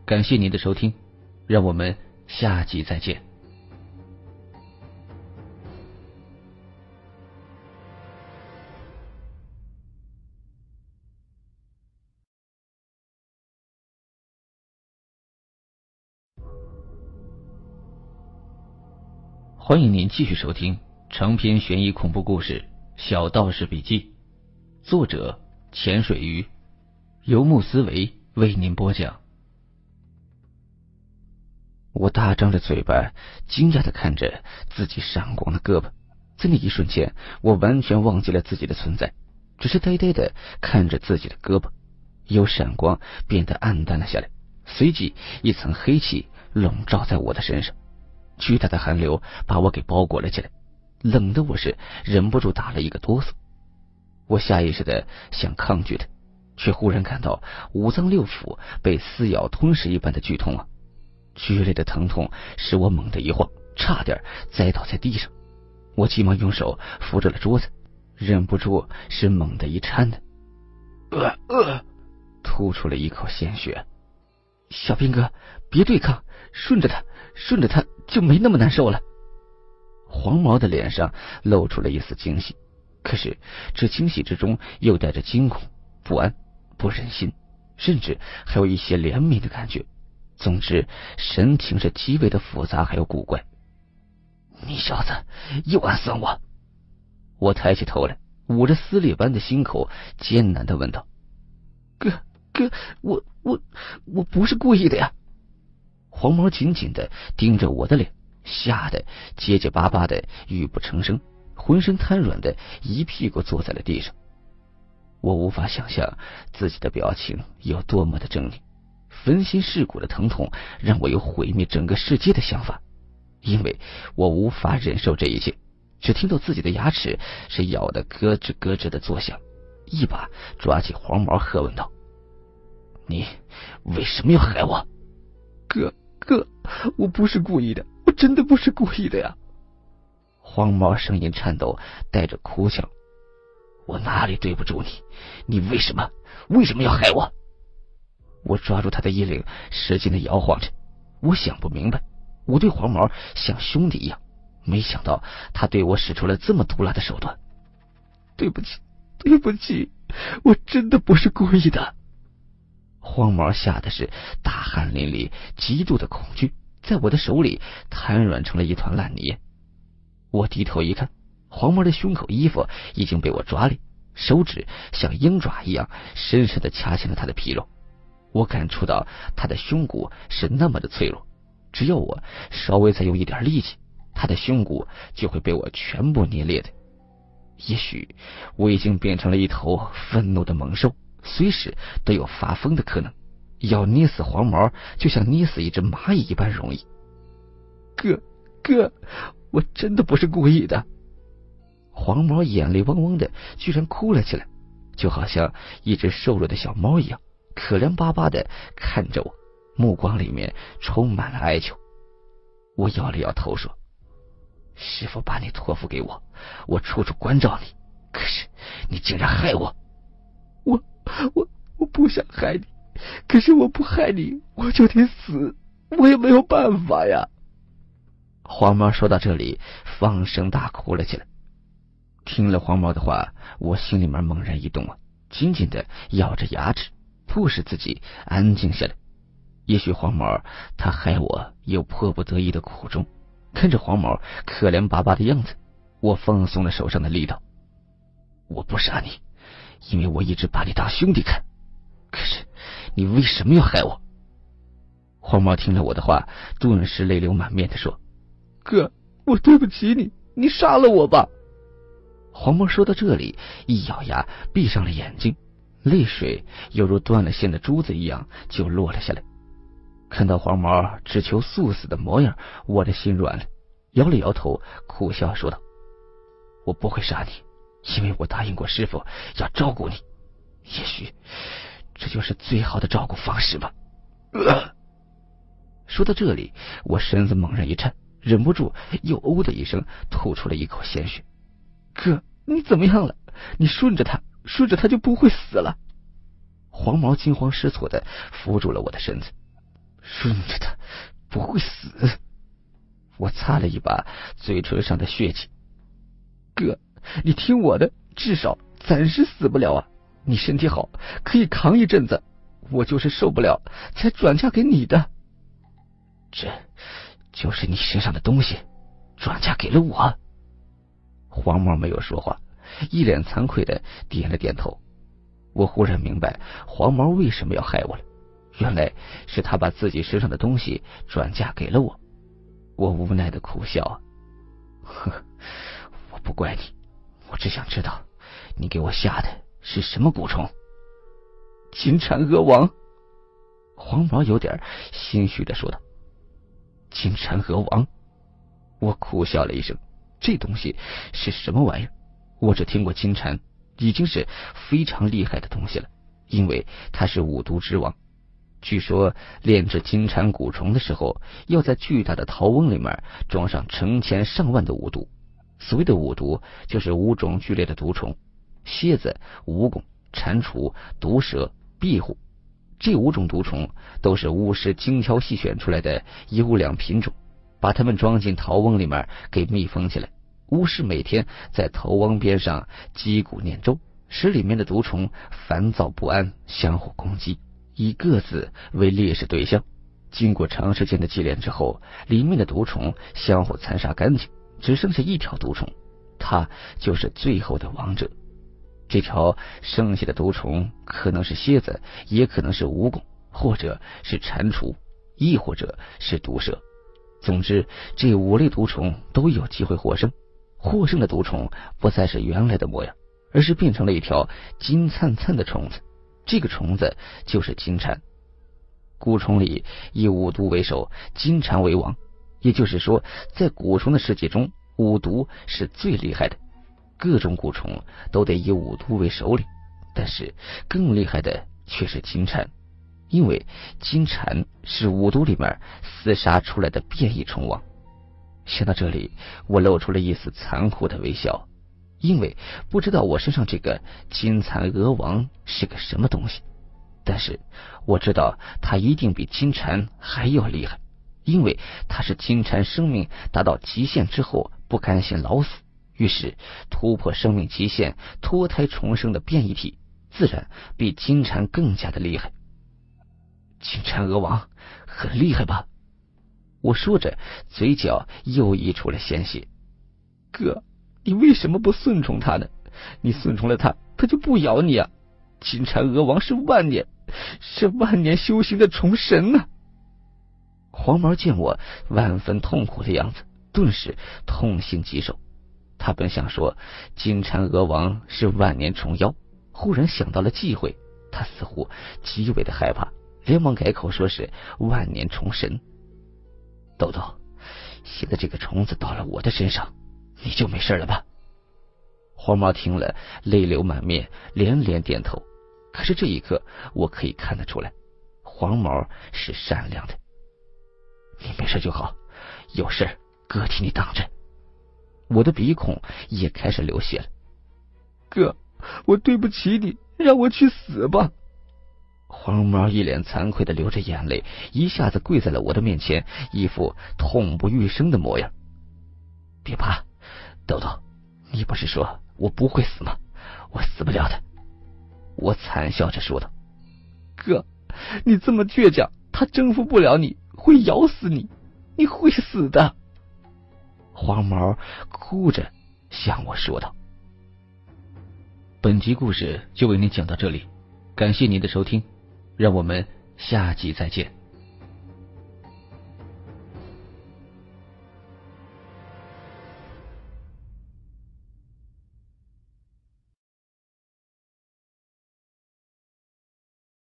感谢您的收听，让我们下集再见。欢迎您继续收听长篇悬疑恐怖故事《小道士笔记》，作者潜水鱼，游牧思维为您播讲。我大张着嘴巴，惊讶地看着自己闪光的胳膊，在那一瞬间，我完全忘记了自己的存在，只是呆呆地看着自己的胳膊，由闪光变得暗淡了下来，随即一层黑气笼罩在我的身上。巨大的寒流把我给包裹了起来，冷的我是忍不住打了一个哆嗦。我下意识的想抗拒它，却忽然感到五脏六腑被撕咬吞噬一般的剧痛啊！剧烈的疼痛使我猛地一晃，差点栽倒在地上。我急忙用手扶着了桌子，忍不住是猛地一颤的，呃呃，吐出了一口鲜血。小兵哥，别对抗，顺着他，顺着他就没那么难受了。黄毛的脸上露出了一丝惊喜，可是这惊喜之中又带着惊恐、不安、不忍心，甚至还有一些怜悯的感觉。总之，神情是极为的复杂还有古怪。你小子又暗算我！我抬起头来，捂着撕裂般的心口，艰难地问道：“哥哥，我我我不是故意的呀！”黄毛紧紧地盯着我的脸，吓得结结巴巴的语不成声，浑身瘫软的一屁股坐在了地上。我无法想象自己的表情有多么的狰狞，分心噬骨的疼痛让我有毁灭整个世界的想法，因为我无法忍受这一切。只听到自己的牙齿是咬得咯吱咯吱的作响，一把抓起黄毛喝问道：“你为什么要害我？”“哥哥，我不是故意的，我真的不是故意的呀！”黄毛声音颤抖，带着哭腔：“我哪里对不住你？你为什么为什么要害我？”我抓住他的衣领，使劲的摇晃着。我想不明白，我对黄毛像兄弟一样，没想到他对我使出了这么毒辣的手段。对不起，对不起，我真的不是故意的。黄毛吓得是大汗淋漓，极度的恐惧在我的手里瘫软成了一团烂泥。我低头一看，黄毛的胸口衣服已经被我抓裂，手指像鹰爪一样深深的掐进了他的皮肉。我感触到他的胸骨是那么的脆弱，只要我稍微再用一点力气，他的胸骨就会被我全部捏裂的。也许我已经变成了一头愤怒的猛兽，随时都有发疯的可能，要捏死黄毛就像捏死一只蚂蚁一般容易。哥哥，我真的不是故意的。黄毛眼泪汪汪的，居然哭了起来，就好像一只瘦弱的小猫一样，可怜巴巴的看着我，目光里面充满了哀求。我摇了摇头说：“师父把你托付给我，我处处关照你，可是你竟然害我！我我我不想害你，可是我不害你，我就得死，我也没有办法呀！”黄毛说到这里，放声大哭了起来。听了黄毛的话，我心里面猛然一动啊，紧紧的咬着牙齿，迫使自己安静下来。也许黄毛他害我有迫不得已的苦衷，看着黄毛可怜巴巴的样子，我放松了手上的力道。我不杀你，因为我一直把你当兄弟看，可是你为什么要害我？黄毛听了我的话，顿时泪流满面的说：“哥，我对不起你，你杀了我吧。”黄毛说到这里，一咬牙闭上了眼睛，泪水犹如断了线的珠子一样就落了下来。看到黄毛只求速死的模样，我的心软了，摇了摇头，苦笑说道：“我不会杀你，因为我答应过师傅要照顾你，也许这就是最好的照顾方式吧。呃”说到这里，我身子猛然一颤，忍不住又哦的一声吐出了一口鲜血。哥，你怎么样了？你顺着他，顺着他就不会死了。黄毛惊慌失措的扶住了我的身子。 顺着他，不会死。我擦了一把嘴唇上的血迹。哥，你听我的，至少暂时死不了啊！你身体好，可以扛一阵子。我就是受不了，才转嫁给你的。 这就是你身上的东西，转嫁给了我。 黄毛没有说话，一脸惭愧的点了点头。我忽然明白黄毛为什么要害我了，原来是他把自己身上的东西转嫁给了我。我无奈的苦笑，呵，我不怪你，我只想知道你给我下的是什么蛊虫。金蝉鹅王，黄毛有点心虚的说道。金蝉鹅王，我苦笑了一声，这东西是什么玩意儿？我只听过金蝉，已经是非常厉害的东西了，因为它是五毒之王。据说炼制金蝉蛊虫的时候，要在巨大的陶瓮里面装上成千上万的五毒。所谓的五毒，就是五种剧烈的毒虫：蝎子、蜈蚣、蟾蜍、毒蛇、壁虎。这五种毒虫都是巫师精挑细选出来的优良品种，把它们装进陶瓮里面给密封起来。巫师每天在陶瓮边上击鼓念咒，使里面的毒虫烦躁不安，相互攻击，以各自为猎食对象。经过长时间的祭炼之后，里面的毒虫相互残杀干净，只剩下一条毒虫，它就是最后的王者。这条剩下的毒虫可能是蝎子，也可能是蜈蚣，或者是蟾蜍，亦或者是毒蛇。总之，这五类毒虫都有机会获胜。获胜的毒虫不再是原来的模样，而是变成了一条金灿灿的虫子。这个虫子就是金蝉。蛊虫里以五毒为首，金蝉为王。也就是说，在蛊虫的世界中，五毒是最厉害的。各种蛊虫都得以五毒为首领，但是更厉害的却是金蝉，因为金蝉是五毒里面厮杀出来的变异虫王。想到这里，我露出了一丝残酷的微笑，因为不知道我身上这个金蝉鹅王是个什么东西，但是我知道它一定比金蝉还要厉害，因为它是金蝉生命达到极限之后不甘心老死，于是突破生命极限，脱胎重生的变异体，自然比金蝉更加的厉害。金蝉鹅王很厉害吧？我说着，嘴角又溢出了鲜血。哥，你为什么不顺从他呢？你顺从了他，他就不咬你啊！金蝉鹅王是万年，是万年修行的虫神啊！黄毛见我万分痛苦的样子，顿时痛心疾首。他本想说金蝉鹅王是万年虫妖，忽然想到了忌讳，他似乎极为的害怕，连忙改口说是万年虫神。豆豆，现在这个虫子到了我的身上，你就没事了吧？黄毛听了，泪流满面，连连点头。可是这一刻，我可以看得出来，黄毛是善良的。你没事就好，有事哥替你挡着。我的鼻孔也开始流血了。哥，我对不起你，让我去死吧。黄毛一脸惭愧的流着眼泪，一下子跪在了我的面前，一副痛不欲生的模样。别怕，豆豆，你不是说我不会死吗？我死不了的。我惨笑着说道。哥，你这么倔强，他征服不了你，会咬死你，你会死的。黄毛哭着向我说道。本集故事就为您讲到这里，感谢您的收听，让我们下集再见。